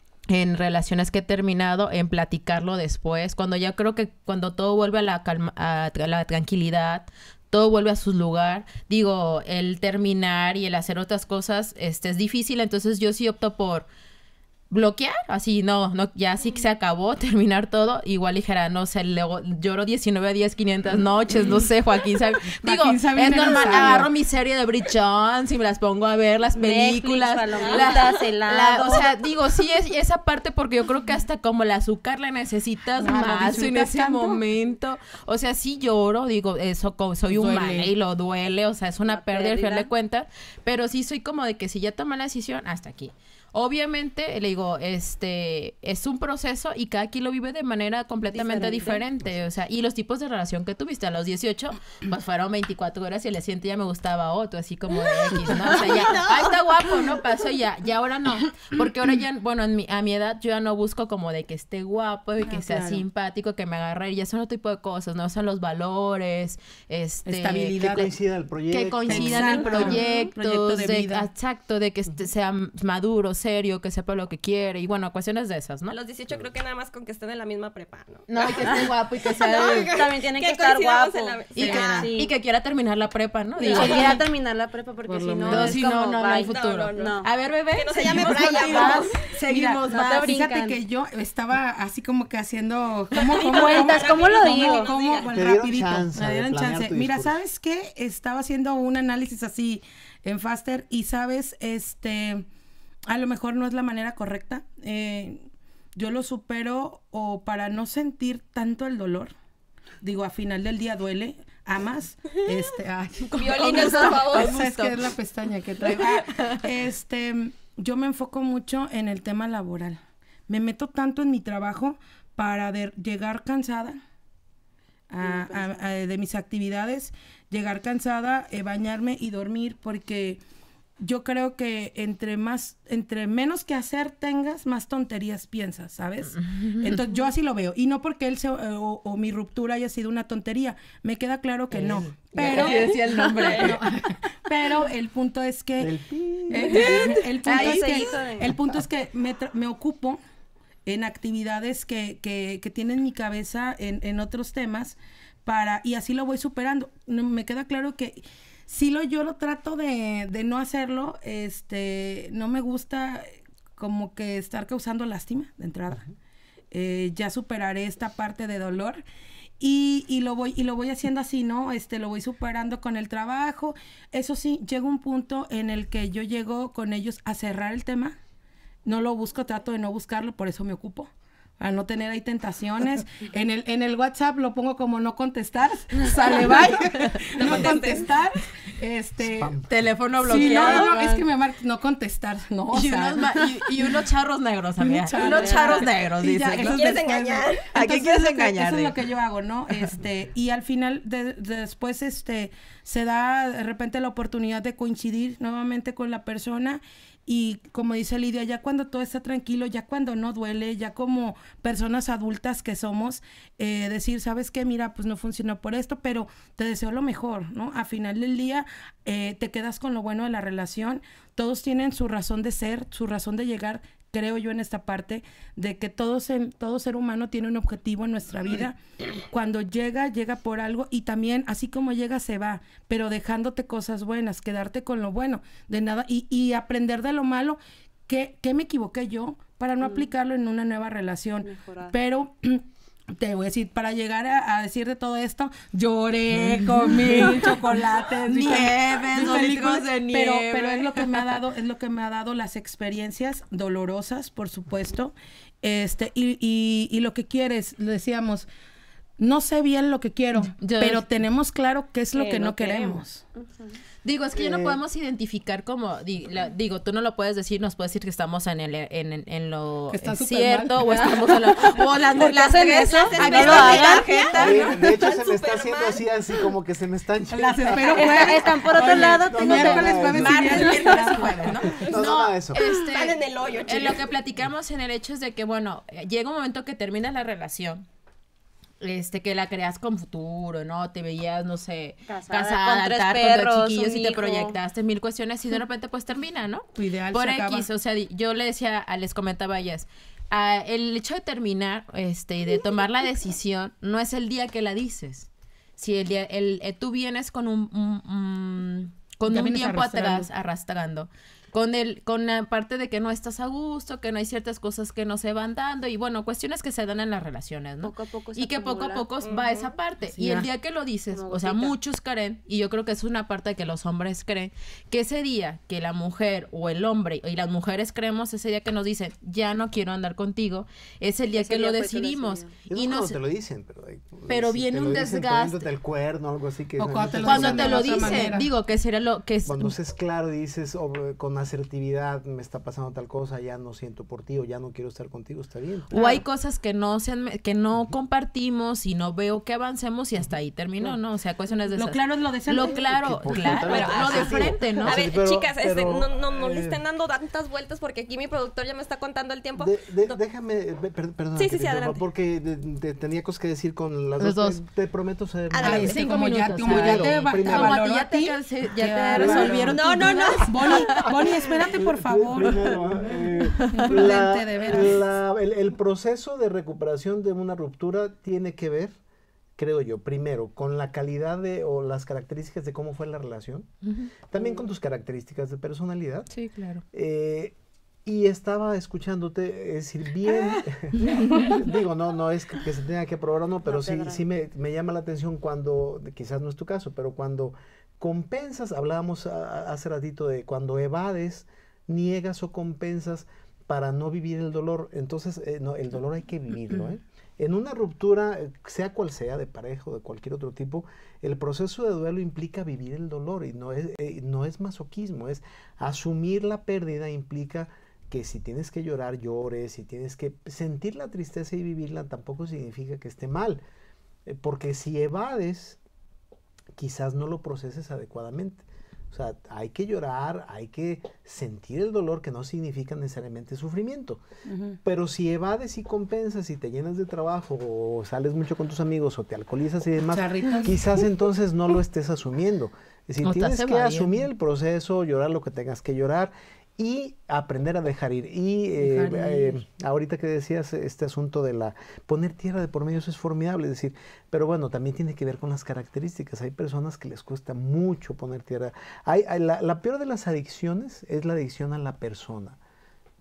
en relaciones que he terminado, en platicarlo después, cuando ya creo que cuando todo vuelve a la calma, a, a la tranquilidad, todo vuelve a su lugar. Digo, el terminar y el hacer otras cosas, este, es difícil, entonces yo sí opto por bloquear, así, no, no, ya sí que se acabó, terminar todo, igual dijera, no sé, luego lloro diecinueve días, quinientas noches, no sé, Joaquín sabe, digo, Joaquín sabe es en el normal, ensayo. agarro mi serie de Bridget Jones y me las pongo a ver, las películas, Netflix, palomitas, helado. o sea, digo, sí, es esa parte porque yo creo que hasta como el azúcar la necesitas Ah, ¿lo más en disfrutas ese tanto? momento, o sea, sí lloro, digo, eso, co- soy Duele. humana y lo duele, o sea, es una, Una pérdida al final pérdida. de cuentas, pero sí soy como de que si ya tomé la decisión, hasta aquí. Obviamente, le digo, este, es un proceso y cada quien lo vive de manera completamente diferente. Diferente. O sea, y los tipos de relación que tuviste a los dieciocho, pues fueron veinticuatro horas y el siguiente ya me gustaba otro, así como de X, ¿no? O sea, ya, ah, está guapo, ¿no? Pasó ya, y ahora no. Porque ahora ya, bueno, en mi, a mi edad yo ya no busco como de que esté guapo y que Ah, sea claro. simpático, que me agarre, ya son otro tipo de cosas, ¿no? Son los valores, este... Estabilidad. Que coincida el proyecto. Que coincidan en Exacto. proyectos, Proyecto de de, vida. exacto, de que este sea maduro, serio, que sepa lo que quiere, y bueno, cuestiones de esas, ¿no? A los dieciocho creo que nada más con que estén en la misma prepa, ¿no? No, y que esté guapo y que sea... También tienen que Que estar coincidamos guapo. en la- y, Sí. que, Sí. y que quiera terminar la prepa, ¿no? Y Digo, que quiera terminar la prepa porque Por si lo no, menos. es si como, no, no, no hay bye. futuro. No, no. A ver, bebé, Que no se llame seguimos Brian, contigo. vamos. Seguimos, Mira, vas. fíjate brincan. que yo estaba así como que haciendo ¿cómo, cómo, Vueltas, ¿cómo lo cómo- digo? cómo- Te dieron rapidito, chance me de dieron planear chance. tu Mira, discurso. ¿sabes qué? Estaba haciendo un análisis así en Faster y sabes, este, a lo mejor no es la manera correcta. Eh, yo lo supero o para no sentir tanto el dolor. Digo, a final del día duele. Amas, este, ay, Violines, por favor. o sea, es que es la pestaña que traigo. Ah, este, yo me enfoco mucho en el tema laboral. Me meto tanto en mi trabajo para de- llegar cansada a- a- a- de mis actividades, llegar cansada, eh, bañarme y dormir, porque yo creo que entre más, entre menos que hacer tengas, más tonterías piensas, ¿sabes? Entonces yo así lo veo. Y no porque él se, o, o mi ruptura haya sido una tontería. Me queda claro que no. Pero, Así decía el nombre. pero el punto es que... El pi- eh, el punto Ay, es ese que, hijo de- el punto es que me, tra- me ocupo en actividades que, que, que tienen mi cabeza en, en otros temas para y así lo voy superando. No, me queda claro que si lo yo lo trato de, de no hacerlo, este, no me gusta como que estar causando lástima de entrada. Eh, ya superaré esta parte de dolor Y, y lo voy y lo voy haciendo así, ¿no? Este, lo voy superando con el trabajo. Eso sí, llega un punto en el que yo llego con ellos a cerrar el tema. No lo busco, trato de no buscarlo, por eso me ocupo. Para no tener ahí tentaciones. En el, en el WhatsApp lo pongo como no contestar. Sale, bye. No, no contestar. Este. Spam. Teléfono bloqueado. Sí, no, no, es que me marca no contestar. No, o y, sea, unos y, y unos charros negros, amiga. Charros, unos charros negros, y ya, dice. ¿A quién quieres engañar? ¿A quién quieres engañar? Eso es lo que yo hago, ¿no? Este, y al final, de, de después, este, se da de repente la oportunidad de coincidir nuevamente con la persona. Y como dice Lidia, ya cuando todo está tranquilo, ya cuando no duele, ya como personas adultas que somos, eh, decir, ¿sabes qué? Mira, pues no funcionó por esto, pero te deseo lo mejor, ¿no? A final del día eh, te quedas con lo bueno de la relación. Todos tienen su razón de ser, su razón de llegar, creo yo en esta parte, de que todo ser, todo ser humano tiene un objetivo en nuestra vida. Cuando llega, llega por algo y también, así como llega, se va, pero dejándote cosas buenas, quedarte con lo bueno, de nada, y, y aprender de lo malo, que, que me equivoqué yo, para no mm. aplicarlo en una nueva relación. Mejorar. Pero... te voy a decir, para llegar a, a decir de todo esto, lloré, comí chocolates, nieves, doritos de nieve. Pero, pero es lo que me ha dado, es lo que me ha dado las experiencias dolorosas, por supuesto. Este, y, y, y lo que quieres, le decíamos, no sé bien lo que quiero, Yo, pero tenemos claro qué es lo que, que no queremos. queremos. Uh-huh. Digo, es que ya no podemos identificar como, di, la, digo, tú no lo puedes decir, nos puedes decir que estamos en el, en, en, en lo cierto, o estamos en lo, o las, las hacen eso, a no lo hagan. De, de hecho, se me está haciendo mal. así, así como que se me están las espero jueves. Están por otro Oye, lado, no, no, miércoles, jueves y viernes, jueves, ¿no? No, no, no, eso. Este, Están en el hoyo, en lo que platicamos en el hecho es de que, bueno, llega un momento que termina la relación. Este, que la creas con futuro, ¿no? Te veías, no sé, casada, casada con tres tal, perros, con chiquillos y te hijo. proyectaste mil cuestiones y de repente pues termina, ¿no? Tu ideal Por se X, acaba. o sea, yo le decía, les comentaba a ellas, uh, el hecho de terminar, este, de tomar la decisión, no es el día que la dices. Si el día, el, el tú vienes con un, un, un con ya un tiempo arrastrando. atrás, arrastrando. Con el, con la parte de que no estás a gusto, que no hay ciertas cosas que no se van dando y bueno, cuestiones que se dan en las relaciones, ¿no? Poco a poco se y que acumula. poco a poco Uh-huh. va esa parte. Sí, y ya. el día que lo dices, Como o sea, gotita. muchos creen, y yo creo que es una parte de que los hombres creen, que ese día que la mujer o el hombre, y las mujeres creemos, ese día que nos dicen, ya no quiero andar contigo, es el día Ese que día lo fue tu decidimos. decisión. Eso Y cuando nos, te lo dicen, pero, pero si viene te un lo dicen desgaste. poniéndote el cuerno, algo así que O cuando te lo cuando dicen te de lo otra dicen, manera. digo que sería lo que es... Cuando es claro y dices oh, con asertividad me está pasando tal cosa, ya no siento por ti o ya no quiero estar contigo, está bien. O claro. Hay cosas que no sean, que no compartimos y no veo que avancemos y hasta ahí terminó, claro. ¿no? O sea, cuestiones de Lo esas. claro es lo de frente. Lo claro, Que, que claro, pero lo de frente, ¿no? A ver, Sí, pero- chicas, este, pero, no, no, no le eh, estén dando tantas vueltas porque aquí mi productor ya me está contando el tiempo. De, de- Do- déjame, per- perdona, Sí, que sí, te sí, interrumpa, adelante. porque de- de- tenía cosas que decir con las Los dos. dos. Te, te prometo ser. Adelante. Ay, es que Cinco como ya, minutos, como ya claro. te, va- te Primero. Como a ti valoró ya a te, ti, ya te claro. resolvieron. No, tus no, no. dudas. Bonnie, Bonnie, espérate, por favor. Primero, eh, Imprudente, la- de veras. la- el, el proceso de recuperación de una ruptura tiene que ver, creo yo, primero con la calidad de o las características de cómo fue la relación, Ujú. también con tus características de personalidad. Sí, claro. Eh, y estaba escuchándote, es decir, bien, digo, no, no es que, que se tenga que probar o no, pero No, sí, Pedro. sí me, me llama la atención cuando, quizás no es tu caso, pero cuando compensas, hablábamos a- a- hace ratito de cuando evades, niegas o compensas para no vivir el dolor, entonces eh, no, el dolor hay que vivirlo, ¿eh? En una ruptura, eh, sea cual sea, de pareja o de cualquier otro tipo, el proceso de duelo implica vivir el dolor y no es, eh, no es masoquismo, es asumir la pérdida implica que si tienes que llorar, llores, si tienes que sentir la tristeza y vivirla, tampoco significa que esté mal, eh, porque si evades, quizás no lo proceses adecuadamente. O sea, hay que llorar, hay que sentir el dolor, que no significa necesariamente sufrimiento. Ujú. Pero si evades y compensas y te llenas de trabajo o sales mucho con tus amigos o te alcoholizas y demás, Charritos. quizás entonces no lo estés asumiendo. Es decir, O te tienes hace que valer. asumir el proceso, llorar lo que tengas que llorar y aprender a dejar ir. Y eh, Dejar eh, ir. ahorita que decías este asunto de la poner tierra de por medio, eso es formidable, es decir, pero bueno, también tiene que ver con las características. Hay personas que les cuesta mucho poner tierra. Hay, hay- la, la peor de las adicciones es la adicción a la persona.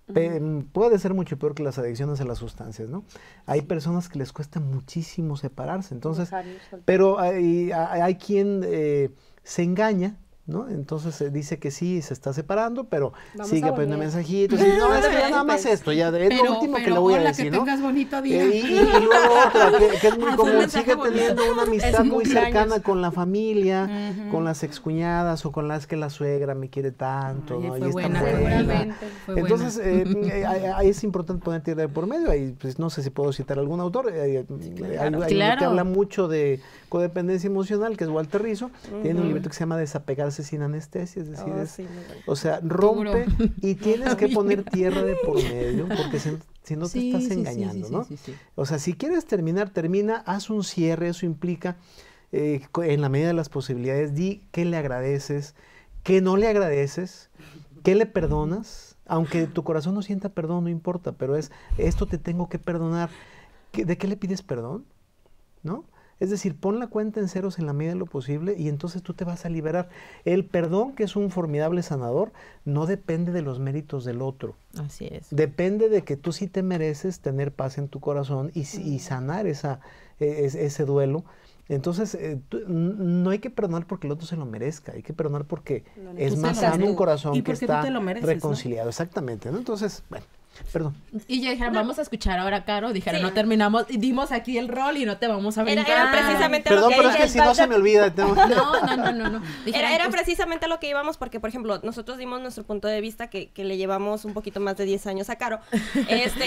Pe- puede ser mucho peor que las adicciones a las sustancias, ¿no? Hay personas que les cuesta muchísimo separarse, entonces, pero hay, hay, hay quien eh, se engaña, ¿no? Entonces se dice que sí, se está separando, pero Vamos sigue a poniendo volver. mensajitos, y no, es que ya nada más esto, ya de, es Pero, lo último que pero le voy a hola, decir, que ¿no? tengas bonito día. Eh, y, y luego otra, que, que es muy Ah, fue un común, mensaje sigue bonito. teniendo una amistad Es muy cumpleaños. cercana con la familia, Ujú. con las excuñadas o con las que la suegra me quiere tanto, Ay, ¿no? fue Y está buena, buena. seguramente. Fue Entonces, buena. eh, eh, ahí- ahí es importante poner tierra de por medio. Ahí, pues, no sé si puedo citar algún autor. eh, eh, hay, hay uno que Claro. habla mucho de codependencia emocional, que es Walter Rizzo. Tiene un libro que se llama Desapegarse sin anestesia, es decir, Oh, es- sí, muy bueno. o sea, rompe y tienes que poner tierra de por medio, porque si, si no te Sí, estás sí, sí, engañando, sí, ¿no? sí, sí, sí. O sea, si quieres terminar, termina, haz un cierre, eso implica, eh, co- en la medida de las posibilidades, di qué le agradeces, qué no le agradeces, qué le perdonas, aunque tu corazón no sienta perdón, no importa, pero es, esto te tengo que perdonar. ¿Qué- ¿De qué le pides perdón? ¿No? Es decir, pon la cuenta en ceros en la medida de lo posible y entonces tú te vas a liberar. El perdón, que es un formidable sanador, no depende de los méritos del otro. Así es. Depende de que tú sí te mereces tener paz en tu corazón y, si- y sanar esa, eh, es- ese duelo. Entonces, eh, tú- n- no hay que perdonar porque el otro se lo merezca, hay que perdonar porque No, es tú te más lo sano un mereces. corazón Y que porque tú está te lo mereces, ¿no? reconciliado. Exactamente, ¿no? Entonces, bueno, perdón. Y ya dijeron, vamos a escuchar ahora, Caro. Dijeron, Sí. no terminamos. Y dimos aquí el rol y no te vamos a Era, brincar. era precisamente a lo Perdón, que pero es dije. que si no se me olvida. tengo- No, no, no, no. no. Dijeron, Era, era pues, precisamente a lo que íbamos porque, por ejemplo, nosotros dimos nuestro punto de vista que, que le llevamos un poquito más de diez años a Caro. Este,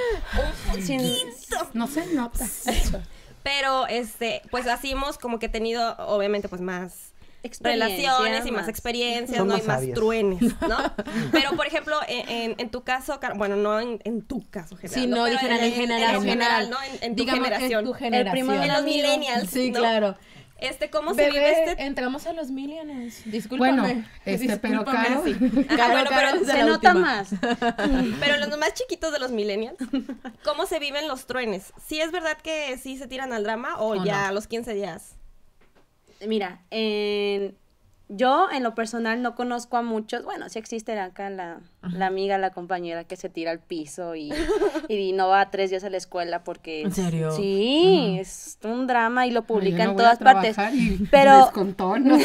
un Sin- poquito. No se nota. Pero, este, pues así hemos como que tenido, obviamente, pues más Experiencias, relaciones y más más. experiencias, Son ¿no? más Y más sabias. truenes, ¿no? Pero, por ejemplo, en, en- en tu caso, Caro, bueno, no en, en tu caso general. Sí, no, Pero dijeron en general. En, general, ¿no? En, en tu digamos que generación. tu El generación. primo de En un los amigo. millennials. Sí, ¿no? claro. Este, ¿cómo se vive Bebé, este? entramos a los millennials. Discúlpame. Bueno, este, pero Discúlpame, Caro- sí. Ajá, Caro, bueno, Caro pero es de Se la nota última. más. Pero los más chiquitos de los millennials, ¿cómo se viven los truenes? ¿Sí es verdad que sí se tiran al drama o, ¿O ya no? a los quince días? Mira, en- yo en lo personal no conozco a muchos, bueno, sí existe acá la, la amiga, la compañera que se tira al piso y, y no va tres días a la escuela porque... ¿En es- serio? Sí, es un drama y lo publica Yo no en voy todas a partes. trabajar y Pero- descontono.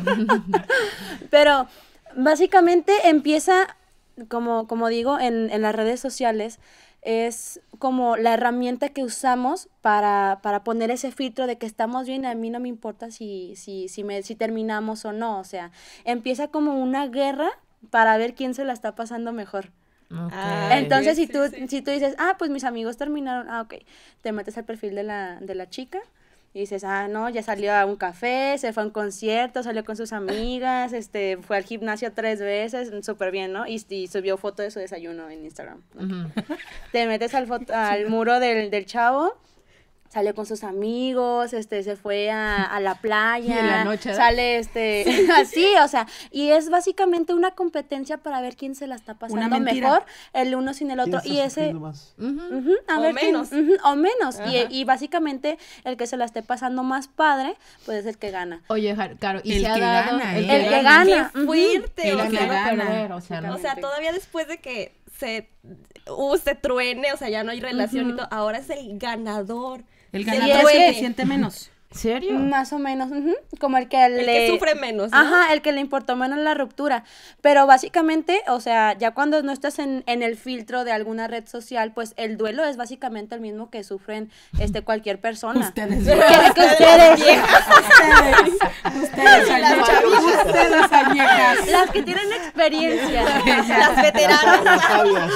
Pero básicamente empieza, como, como digo, en, en las redes sociales, es como la herramienta que usamos para, para poner ese filtro de que estamos bien, a mí no me importa si, si, si, me, si terminamos o no. O sea, empieza como una guerra para ver quién se la está pasando mejor. Ok. Ay, Entonces, sí, si tú, sí. si tú dices, ah, pues mis amigos terminaron, ah, ok, te metes al perfil de la, de la chica y dices, ah, no, ya salió a un café, se fue a un concierto, salió con sus amigas, este, fue al gimnasio tres veces, súper bien, ¿no? Y, y subió foto de su desayuno en Instagram. Ujú. Te metes al, foto- al muro del, del chavo, salió con sus amigos, este, se fue a, a la playa, Y en la noche, ¿no? sale, este, así, o sea, y es básicamente una competencia para ver quién se la está pasando mentira. mejor, el uno sin el otro, ¿Quién y está ese... sufriendo más? Ujú. Ujú, a O ver quién- menos. ujú, o menos. Ajá. Y, y básicamente el que se la esté pasando más padre, pues es el que gana. Oye, Jar- Caro, y El se ha que dado gana, el, ¿eh? que El que gana. gana. ¡Qué ujú. fuerte! El O que sea, no gana. perder, o sea, no. o sea, todavía después de que se uh, se truene, o sea, ya no hay relación y todo, ahora es el ganador. El Se ganador es el truene. que siente menos. ¿Serio? Más o menos, ujú, como el que El le... que sufre menos, ¿no? Ajá, el que le importó menos la ruptura. Pero básicamente, o sea, ya cuando no estás en, en el filtro de alguna red social, pues el duelo es básicamente el mismo que sufren este cualquier persona. Ustedes. Que, que ustedes, Ustedes. Ustedes añejas. Ustedes añejas. las que tienen experiencia. Las veteranas. Las sabias.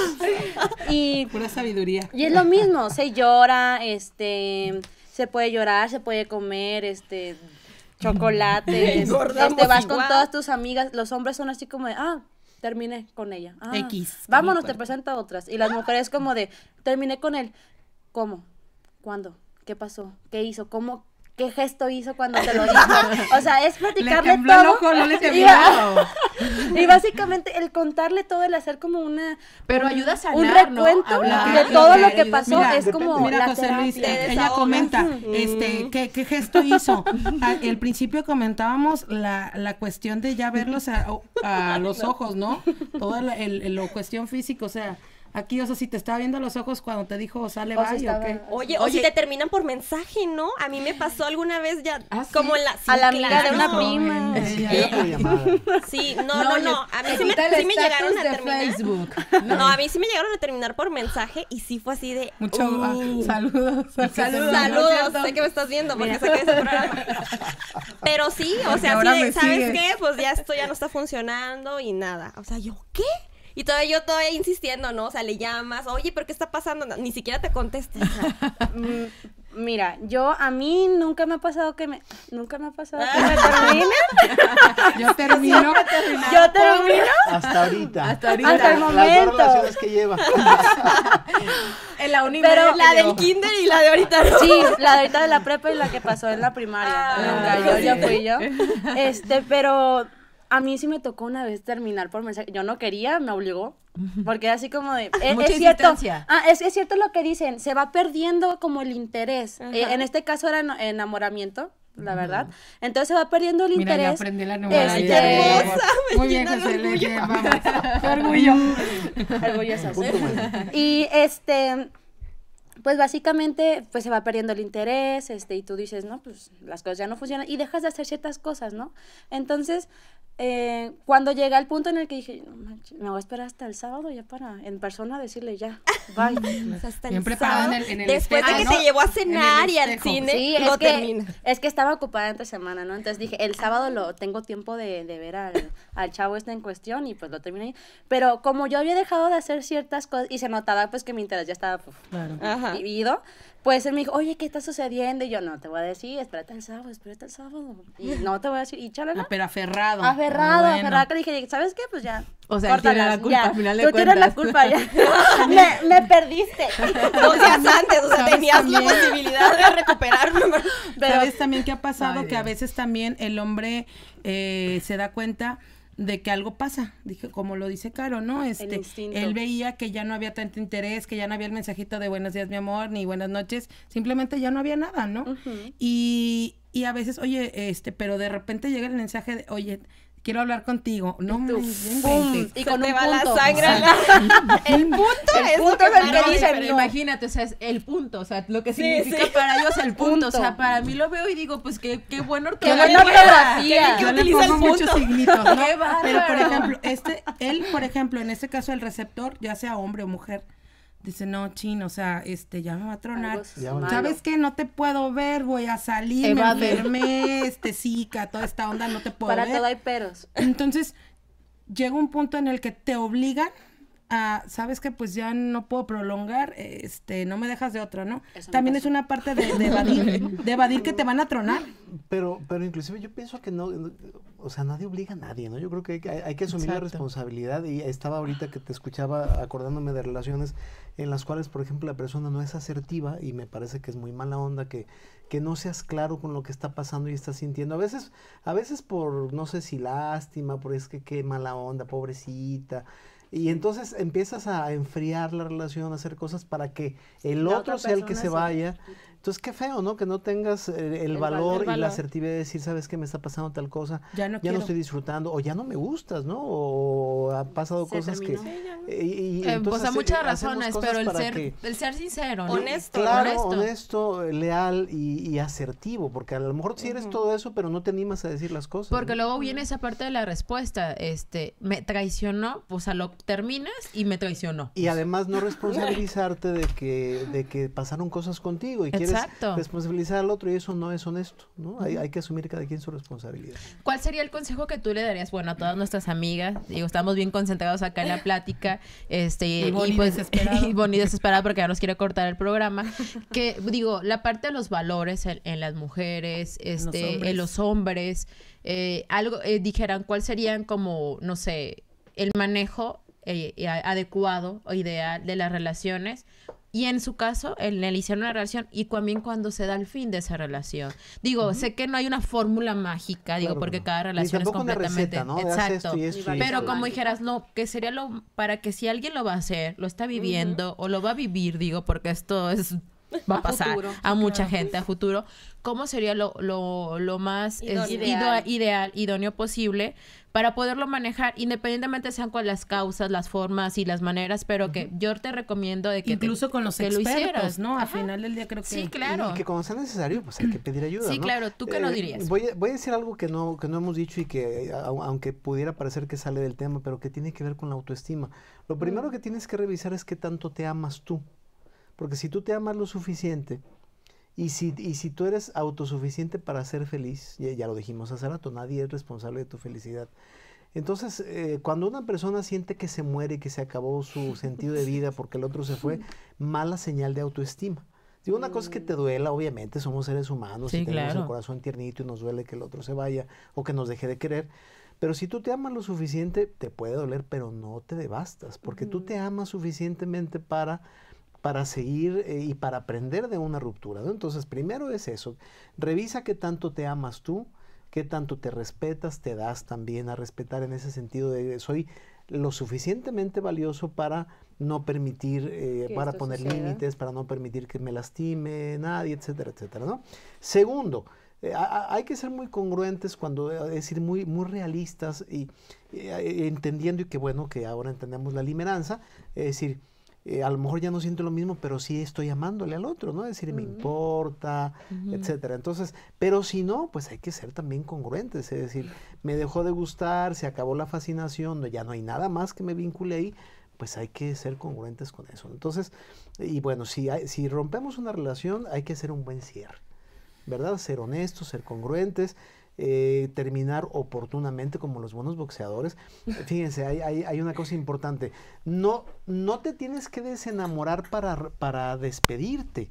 Y Pura sabiduría. Y es lo mismo, se llora, este, se puede llorar, se puede comer, este, chocolates, Engordamos este, vas igual. con todas tus amigas, los hombres son así como de, ah, terminé con ella. Ah, X, vámonos, como te presento a otras. Y las mujeres como de, terminé con él. ¿Cómo? ¿Cuándo? ¿Qué pasó? ¿Qué hizo? ¿Cómo? ¿Qué gesto hizo cuando te lo dijo? O sea, es Le platicarle tembló el todo. ojo, no le tembló. Iba- Y básicamente el contarle todo, el hacer como una... Pero un, ayuda a sanar, un ¿no? recuento Hablar, de todo lo que ayuda a pasó, Mira, es como Mira, la José Luis, terapia. Te ella desahogas. comenta, Mm. este, ¿qué, qué gesto hizo? Al principio comentábamos la, la cuestión de ya verlos a, a los ojos, ¿no? Toda la el, el- lo cuestión física, o sea, aquí, o sea, si te estaba viendo a los ojos cuando te dijo sale, O sea, bye, ¿o estaba- qué? Oye, o Oye. si te terminan por mensaje, ¿no? A mí me pasó alguna vez ya, ¿Ah, sí? como en la... sí, A la amiga claro. de una prima. Sí, Era por llamada. Sí, no, no, no. A mí sí me, quita el sí me llegaron estatus a de terminar. Facebook. No, a mí sí me llegaron a terminar por mensaje y sí fue así de... Mucho ah, uh, saludos. Saludos. Saludos, ¿cierto? sé que me estás viendo porque sé que ese programa. Pero sí, o sea, ahora sí de, me ¿sabes sigues. qué? Pues ya esto ya no está funcionando y nada. O sea, yo, ¿qué? Y todavía yo todavía insistiendo, ¿no? O sea, le llamas, oye, ¿pero qué está pasando? No, ni siquiera te contesta. O sea, Mm, Mira, yo a mí nunca me ha pasado que me nunca me ha pasado que me terminen. Yo termino. Yo termino Hasta ahorita. Hasta ahorita. Hasta el Las momento. dos relaciones que lleva. En la uni Pero la del kinder y la de ahorita, ¿no? Sí, la de ahorita de la prepa y la que pasó en la primaria. Ah, Nunca, yo sí. ya fui yo. Este, pero a mí sí me tocó una vez terminar por mensaje. Yo no quería, me obligó. Porque así como de... Es, Mucha es cierto. insistencia. Ah, es, es cierto lo que dicen. Se va perdiendo como el interés. Ajá. Eh, en este caso era eno- enamoramiento, la verdad. Entonces se va perdiendo el Mira, ya interés. aprendí la nueva. Este, ya. hermosa, me Muy bien, llena de José Luis. orgullo. bien, vamos. Qué orgullo. Orgullosas. Punto menos. Y este, pues básicamente, pues se va perdiendo el interés, este, y tú dices, no, pues las cosas ya no funcionan, y dejas de hacer ciertas cosas, ¿no? Entonces, eh, cuando llega el punto en el que dije, no manches, me voy a esperar hasta el sábado ya para, en persona, decirle ya, bye. O sea, hasta Bien el preparado en sábado, el- en el después de espejo, que ¿no? te llevó a En el cenar y al espejo. cine, Sí, lo es que, termina. es que estaba ocupada entre semana, ¿no? Entonces dije, el sábado lo tengo tiempo de, de ver al, al chavo este en cuestión y pues lo terminé ahí. Pero como yo había dejado de hacer ciertas cosas y se notaba pues que mi interés ya estaba uf, Claro. Ajá. vivido, pues él me dijo, oye, ¿qué está sucediendo? Y yo, no, te voy a decir, espérate el sábado, espérate el sábado. Y no te voy a decir, y chalala. Ah, pero aferrado. Aferrado, Ah, bueno. aferrado, que le dije, ¿sabes qué? Pues ya. O sea, él tiene córtalas, la culpa, ya. al final de Tú tienes la cuentas. culpa, ya. me, me perdiste. Dos días antes, o sea, ¿Sabes tenías la también? posibilidad de recuperarme. Pero ¿Sabes también qué ha pasado? Ay, que a Dios. veces también el hombre eh, se da cuenta de que algo pasa, dije, como lo dice Caro, ¿no? Este, instinto. él veía que ya no había tanto interés, que ya no había el mensajito de buenos días, mi amor, ni buenas noches, simplemente ya no había nada, ¿no? Ujú. Y, y a veces, oye, este, pero de repente llega el mensaje de, oye, quiero hablar contigo, no me ¡Pum! inventes. Y Se con te un va punto. la sangre. a la- El punto El es lo punto que es el más que me- dicen, pero no. imagínate, o sea, es el punto, o sea, lo que Sí, significa sí. para ellos el punto, o sea, Punto. para mí lo veo y digo, pues qué, qué buena ¡Qué ortografía. buena ortografía! que Yo le utiliza el pongo muchos punto. signitos, ¿no? ¡Qué bárbaro! Pero, por ejemplo, este, él, por ejemplo, en este caso, el receptor, ya sea hombre o mujer, dice, no, chin, o sea, este, ya me va a tronar. Algo Ya, malo. ¿Sabes qué? No te puedo ver, voy a salir, Evade. me enfermé, este, zika, toda esta onda, no te puedo Para ver. todo hay peros. Entonces, llega un punto en el que te obligan a, ¿sabes qué? Pues ya no puedo prolongar, este, no me dejas de otra, ¿no? Eso me También pasó. es una parte de, de evadir, de evadir que te van a tronar. Pero, pero inclusive yo pienso que no, no- o sea, nadie obliga a nadie, ¿no? Yo creo que hay, que- hay que asumir la Exacto. responsabilidad y estaba ahorita que te escuchaba acordándome de relaciones en las cuales, por ejemplo, la persona no es asertiva y me parece que es muy mala onda que, que no seas claro con lo que está pasando y estás sintiendo. A veces, a veces por, no sé si lástima, por es que qué mala onda, pobrecita. Y entonces empiezas a enfriar la relación, a hacer cosas para que el La otro otra sea el que persona se sí. vaya. Entonces, qué feo, ¿no? Que no tengas eh, el, El valor valor. y la valor. asertividad de decir, ¿sabes qué? Me está pasando tal cosa. Ya no Ya quiero. no estoy disfrutando o ya no me gustas, ¿no? O ha pasado Se cosas terminó. que... eh, y- y Eh, entonces o sea, hace- muchas hacemos razones, cosas pero el para ser, que- el ser sincero, ¿no? Honesto. Claro, honesto. honesto, eh, leal y, y asertivo, porque a lo mejor sí eres todo eso, pero no te animas a decir las cosas. Porque ¿no? luego viene esa parte de la respuesta, este, me traicionó, pues a lo terminas y me traicionó. Y además no responsabilizarte de que, de que pasaron cosas contigo y quieres Exacto. responsabilizar al otro y eso no es honesto, ¿no? Hay, hay que asumir cada quien su responsabilidad. ¿Cuál sería el consejo que tú le darías, bueno, a todas nuestras amigas? Digo, estamos bien concentrados acá en la plática, este, Y Bonnie pues, desesperado. y Bonnie desesperada porque ya nos quiere cortar el programa. Que, digo, la parte de los valores en, en las mujeres, este, hombres. en los hombres, eh, algo, eh, dijeran, ¿cuál serían como, no sé, el manejo eh, eh, adecuado o ideal de las relaciones Y en su caso, el, el iniciar una relación y también cuando se da el fin de esa relación. Digo, uh-huh. sé que no hay una fórmula mágica, digo, claro, porque no. cada relación es completamente... Receta, ¿no? Exacto. Esto y esto y Pero esto. como dijeras, no, que sería lo... Para que si alguien lo va a hacer, lo está viviendo uh-huh. o lo va a vivir, digo, porque esto es... va a pasar futuro, a mucha claro. gente a futuro. ¿Cómo sería lo, lo, lo más idóneo. Es, ideal. ideal, idóneo posible para poderlo manejar, independientemente sean con las causas, las formas y las maneras, pero uh-huh. que yo te recomiendo de que incluso te, con los que expertos, lo hicieras, ¿no? Al final del día creo que... Sí, claro. Y que cuando sea necesario, pues hay que pedir ayuda, Sí, ¿no? claro. ¿Tú qué eh, nos dirías? Voy a, voy a decir algo que no, que no hemos dicho y que, aunque pudiera parecer que sale del tema, pero que tiene que ver con la autoestima. Lo primero uh-huh. que tienes que revisar es qué tanto te amas tú. Porque si tú te amas lo suficiente, Y si, y si tú eres autosuficiente para ser feliz, ya, ya lo dijimos hace rato, nadie es responsable de tu felicidad. Entonces, eh, cuando una persona siente que se muere y que se acabó su sentido de vida porque el otro se fue, mala señal de autoestima. Digo, una cosa es que te duela, obviamente, somos seres humanos sí, y tenemos claro. el corazón tiernito y nos duele que el otro se vaya o que nos deje de querer. Pero si tú te amas lo suficiente, te puede doler, pero no te devastas, porque uh-huh. tú te amas suficientemente para... para seguir eh, y para aprender de una ruptura, ¿no? Entonces, primero es eso, revisa qué tanto te amas tú, qué tanto te respetas, te das también a respetar en ese sentido de soy lo suficientemente valioso para no permitir, eh, para poner suceda. límites, para no permitir que me lastime nadie, etcétera, etcétera, ¿no? Segundo, eh, a, a, hay que ser muy congruentes cuando, es decir, muy, muy realistas y eh, entendiendo y que bueno, que ahora entendemos la limeranza, es decir, Eh, a lo mejor ya no siento lo mismo, pero sí estoy amándole al otro, ¿no? Es decir, uh-huh. me importa, uh-huh. etcétera. Entonces, pero si no, pues hay que ser también congruentes, es decir, me dejó de gustar, se acabó la fascinación, ya no hay nada más que me vincule ahí, pues hay que ser congruentes con eso. Entonces, y bueno, si, hay, si rompemos una relación, hay que hacer un buen cierre, ¿verdad? Ser honestos, ser congruentes, Eh, terminar oportunamente como los buenos boxeadores. Fíjense, hay, hay, hay una cosa importante. No, no te tienes que desenamorar para, para despedirte.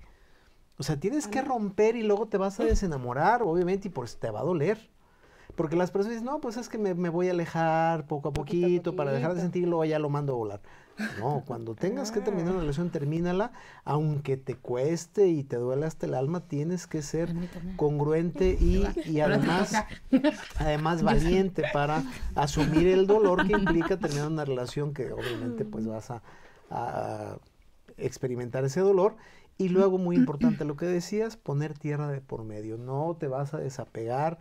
O sea, tienes que romper y luego te vas a desenamorar, obviamente, y pues te va a doler. Porque las personas dicen, no, pues es que me, me voy a alejar poco a poquito, poquito, poquito para dejar de sentir y luego ya lo mando a volar. No, cuando tengas que terminar una relación, termínala, aunque te cueste y te duele hasta el alma, tienes que ser congruente y, y además, además valiente para asumir el dolor que implica terminar una relación que obviamente pues vas a, a experimentar ese dolor. Y luego, muy importante lo que decías, poner tierra de por medio, no te vas a desapegar.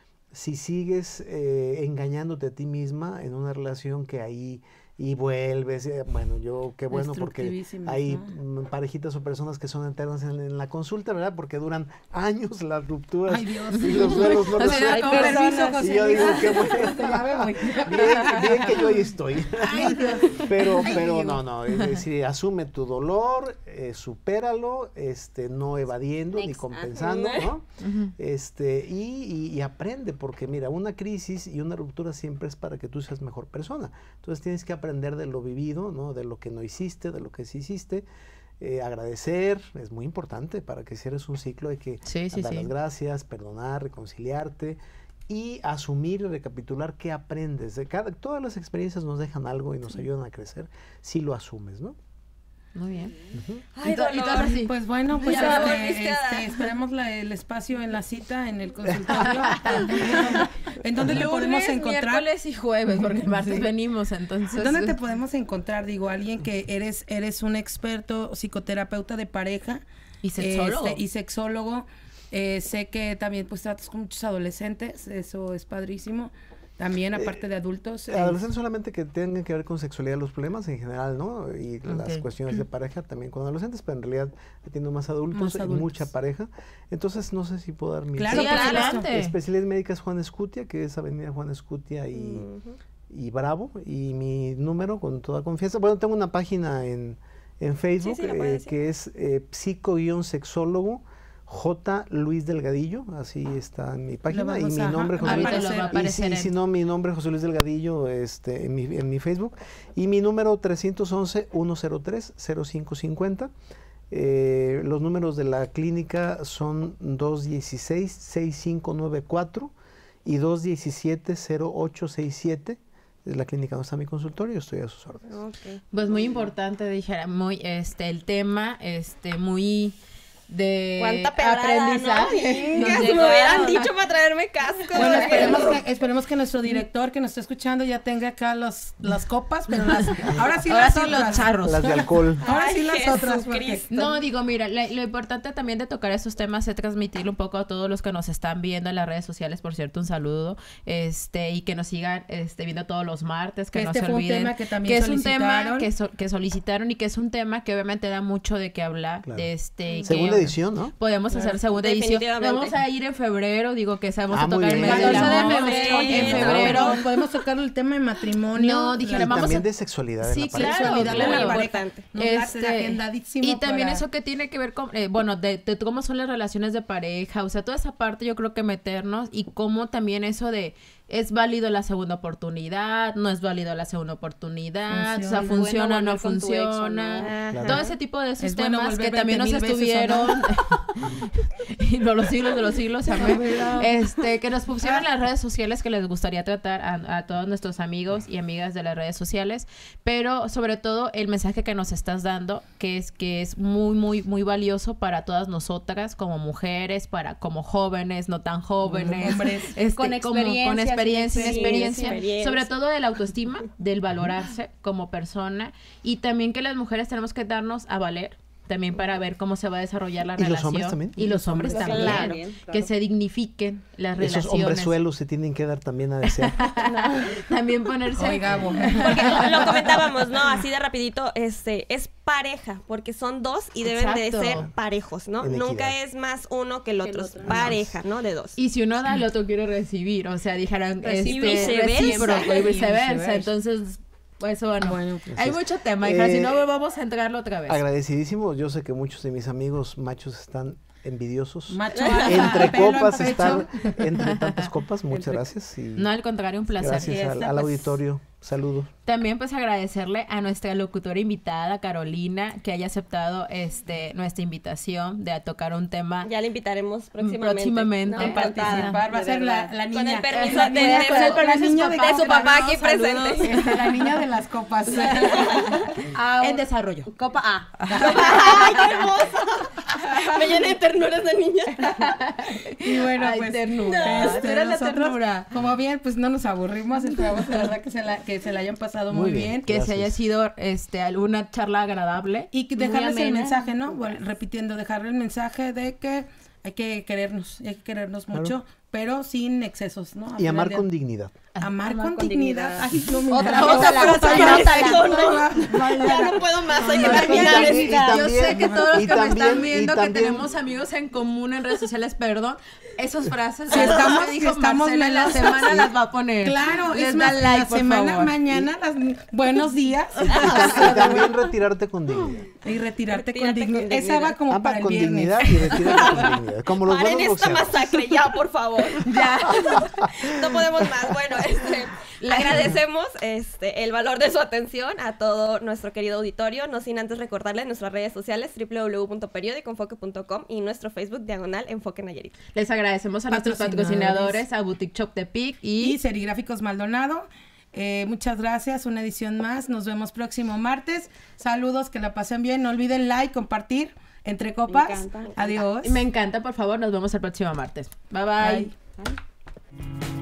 Si sigues eh, engañándote a ti misma en una relación que ahí y vuelves, eh, bueno, yo qué bueno porque hay ¿no? parejitas o personas que son eternas en, en la consulta, ¿verdad? Porque duran años las rupturas. Ay, Dios. Y los duelos no los hay personas, y yo digo, qué bueno. bien, bien que yo ahí estoy. Ay, Dios. Pero, Ay, pero Dios. no, no, es decir, asume tu dolor, eh, supéralo, este, no evadiendo Next. ni compensando, Ajá. ¿no? Uh-huh. Este, y, y, y aprende, porque mira, una crisis y una ruptura siempre es para que tú seas mejor persona. Entonces tienes que aprender de lo vivido, ¿no? De lo que no hiciste, de lo que sí hiciste. Eh, agradecer, es muy importante para que cierres un ciclo, hay que sí, sí, dar sí. las gracias, perdonar, reconciliarte y asumir y recapitular qué aprendes. De cada, todas las experiencias nos dejan algo y nos sí. ayudan a crecer si lo asumes, ¿no? Muy bien. Uh-huh. Ay, y todo, y pues bueno, pues ya este, este, esperemos la, el espacio en la cita, en el consultorio. ¿En dónde Lunes, te podemos encontrar? Miércoles y jueves, porque el martes sí. venimos, entonces. ¿Dónde te podemos encontrar? Digo, alguien que eres, eres un experto psicoterapeuta de pareja. Y sexólogo. Este, y sexólogo. Eh, sé que también pues tratas con muchos adolescentes, eso es padrísimo. También, aparte eh, de adultos. Eh, adolescentes solamente que tengan que ver con sexualidad, los problemas en general, ¿no? Y okay. las cuestiones de pareja también con adolescentes, pero en realidad atiendo más adultos, más adultos. Y mucha pareja. Entonces, no sé si puedo dar mi... Claro, sí, adelante. Especialidad médica es Juan Escutia, que es Avenida Juan Escutia y, uh-huh. y Bravo. Y mi número, con toda confianza. Bueno, tengo una página en, en Facebook sí, sí, eh, que es eh, psico-sexólogo. J. Luis Delgadillo, así está en mi página, y mi a, nombre José Luis, y si, en... si no, mi nombre José Luis Delgadillo este, en, mi, en mi Facebook, y mi número tres once, uno cero tres, cero cinco cincuenta. Eh, los números de la clínica son dos dieciséis, sesenta y cinco noventa y cuatro y dos diecisiete, cero ocho sesenta y siete. es la clínica donde está mi consultorio y estoy a sus órdenes. Ok. Pues muy importante, dijera, muy, este, el tema, este, muy de ¿Cuánta pedrada, aprendizaje. ¿no? Nos Me llegó. hubieran dicho para traerme casco. Bueno, esperemos que, esperemos que nuestro director que nos está escuchando ya tenga acá los, las copas, pero las, ahora sí Ahora las sí otras. los charros. Las de alcohol. Ahora sí Ay, las otras. porque- Jesucristo. No, digo, mira, la- lo importante también de tocar esos temas es transmitirlo un poco a todos los que nos están viendo en las redes sociales, por cierto, un saludo, este, y que nos sigan este, viendo todos los martes, que, Que no este se fue un olviden, tema que también que es un tema solicitaron. que, so- que solicitaron y que es un tema que obviamente da mucho de qué hablar, Claro. este, y Segunda que edición, ¿no? podemos hacer segunda edición. Definitivamente. Vamos a ir en febrero, digo que sabemos Ah, a muy tocar el bien. mes del catorce de amor, febrero. en Oye, febrero. Podemos- Podemos tocar el tema de matrimonio. No, dijeron, Y vamos también a- de sexualidad Sí, en la pareja. claro, sexualidad de la claro. pareja. Importante. Nos late Este, agendadísimo y también para- eso que tiene que ver con, eh, bueno, de, de cómo son las relaciones de pareja, o sea, toda esa parte yo creo que meternos y cómo también eso de es válido la segunda oportunidad, no es válido la segunda oportunidad, o sea, Funciona. funciona, Bueno, no volver con tu ex, ¿o no? funciona, Ajá. todo ese tipo de esos Es bueno temas volver que también nos veinte mil veces, ¿o no? estuvieron y no los siglos de los siglos, amén. Este, que nos pusieron en las redes sociales que les gustaría tratar a, a todos nuestros amigos y amigas de las redes sociales, pero sobre todo el mensaje que nos estás dando, que es que es muy, muy, muy valioso para todas nosotras como mujeres, para como jóvenes, no tan jóvenes, Hombres. este, Con como- con experiencias, experiencia, sin experiencia, experiencia. sobre todo de la autoestima, del valorarse como persona y también que las mujeres tenemos que darnos a valer también para ver cómo se va a desarrollar la ¿Y los relación. hombres también? Y los hombres Claro. también. Claro, Que claro. se dignifiquen las Esos relaciones. hombres suelos se tienen que dar también a desear. También ponerse... Oye, Gabo. Porque lo, lo comentábamos, ¿no? Así de rapidito, este, es pareja, porque son dos y deben Exacto. de ser parejos, ¿no? En equidad. Nunca es más uno que el Que el otro, es otro. pareja, ¿no? De dos. Y si uno da, el otro quiere recibir. O sea, dijeron Recibe este, y viceversa. recíproco y Y viceversa. viceversa. Entonces, pues bueno, Bueno, hay es. mucho tema. Hija, si Eh, no, vamos a entrarlo otra vez. Agradecidísimo. Yo sé que muchos de mis amigos machos están envidiosos. Macho alfa, Entre pelo en copas pecho. están, entre tantas copas. Muchas Entre- gracias. Y No, al contrario, un placer. gracias Y al, esta, al pues, auditorio. Saludos. También pues agradecerle a nuestra locutora invitada, Carolina, que haya aceptado este nuestra invitación de a tocar un tema Ya le invitaremos próximamente. próximamente. ¿no? A Encantada. Participar, va a de ser la, verdad. la niña. Con el permiso la de- niña- de con su- el- la de su niña papá. De su papá aquí Saludos. presente. Este, la niña de las copas. Ah, en desarrollo. Copa A. ¡Ay, qué hermosa! Me llené de ternuras de niña. Y bueno, Ay, pues ternura. este, Tú eres la nosotros, ternura. como bien, pues no nos aburrimos, esperamos de verdad que se la, que se la hayan pasado muy, Muy bien. bien. Que se Gracias. haya sido este alguna charla agradable. Y que dejarles el amena. mensaje, ¿no? Bueno, repitiendo, dejarle el mensaje de que hay que querernos, y hay que querernos Claro. mucho, pero sin excesos, ¿no? Al Y final amar del con día- dignidad. Amar, Amar con, con dignidad. dignidad. Ay, no, me Otra, encanta. otra, Otra, otra, otra, otra, otra. Ya no puedo más, hay que Y terminar. también- y Yo también- sé que todos los y que me también- están y viendo que también- tenemos amigos en común en redes sociales, perdón, esas frases Si las estamos- que si dijo estamos Marcela en la melosas, semana sí. las va a poner. Claro, Les es da más, like, la por semana, favor. mañana, las, buenos días. Y, tam- y también retirarte con dignidad. Y retirarte con Retírate con dignidad. Esa dignidad. va como Ama para el con viernes. dignidad y retírate con dignidad. Como los Paren buenos esta boxeadores. masacre ya, por favor. Ya. No podemos más. Bueno, este, le agradecemos este, el valor de su atención a todo nuestro querido auditorio, no sin antes recordarles nuestras redes sociales doble u doble u doble u punto periodicoenfoque punto com y nuestro Facebook diagonal Enfoque Nayarit. Les agradecemos a nuestros Patrocinadores. patrocinadores, a Boutique Shop de Pic Y y Serigráficos Maldonado. Eh, muchas gracias, una edición más. Nos vemos próximo martes. Saludos, que la pasen bien. No olviden like, compartir entre copas. encanta, me encanta. Adiós. me encanta, por favor, nos vemos el próximo martes. Bye bye. Bye.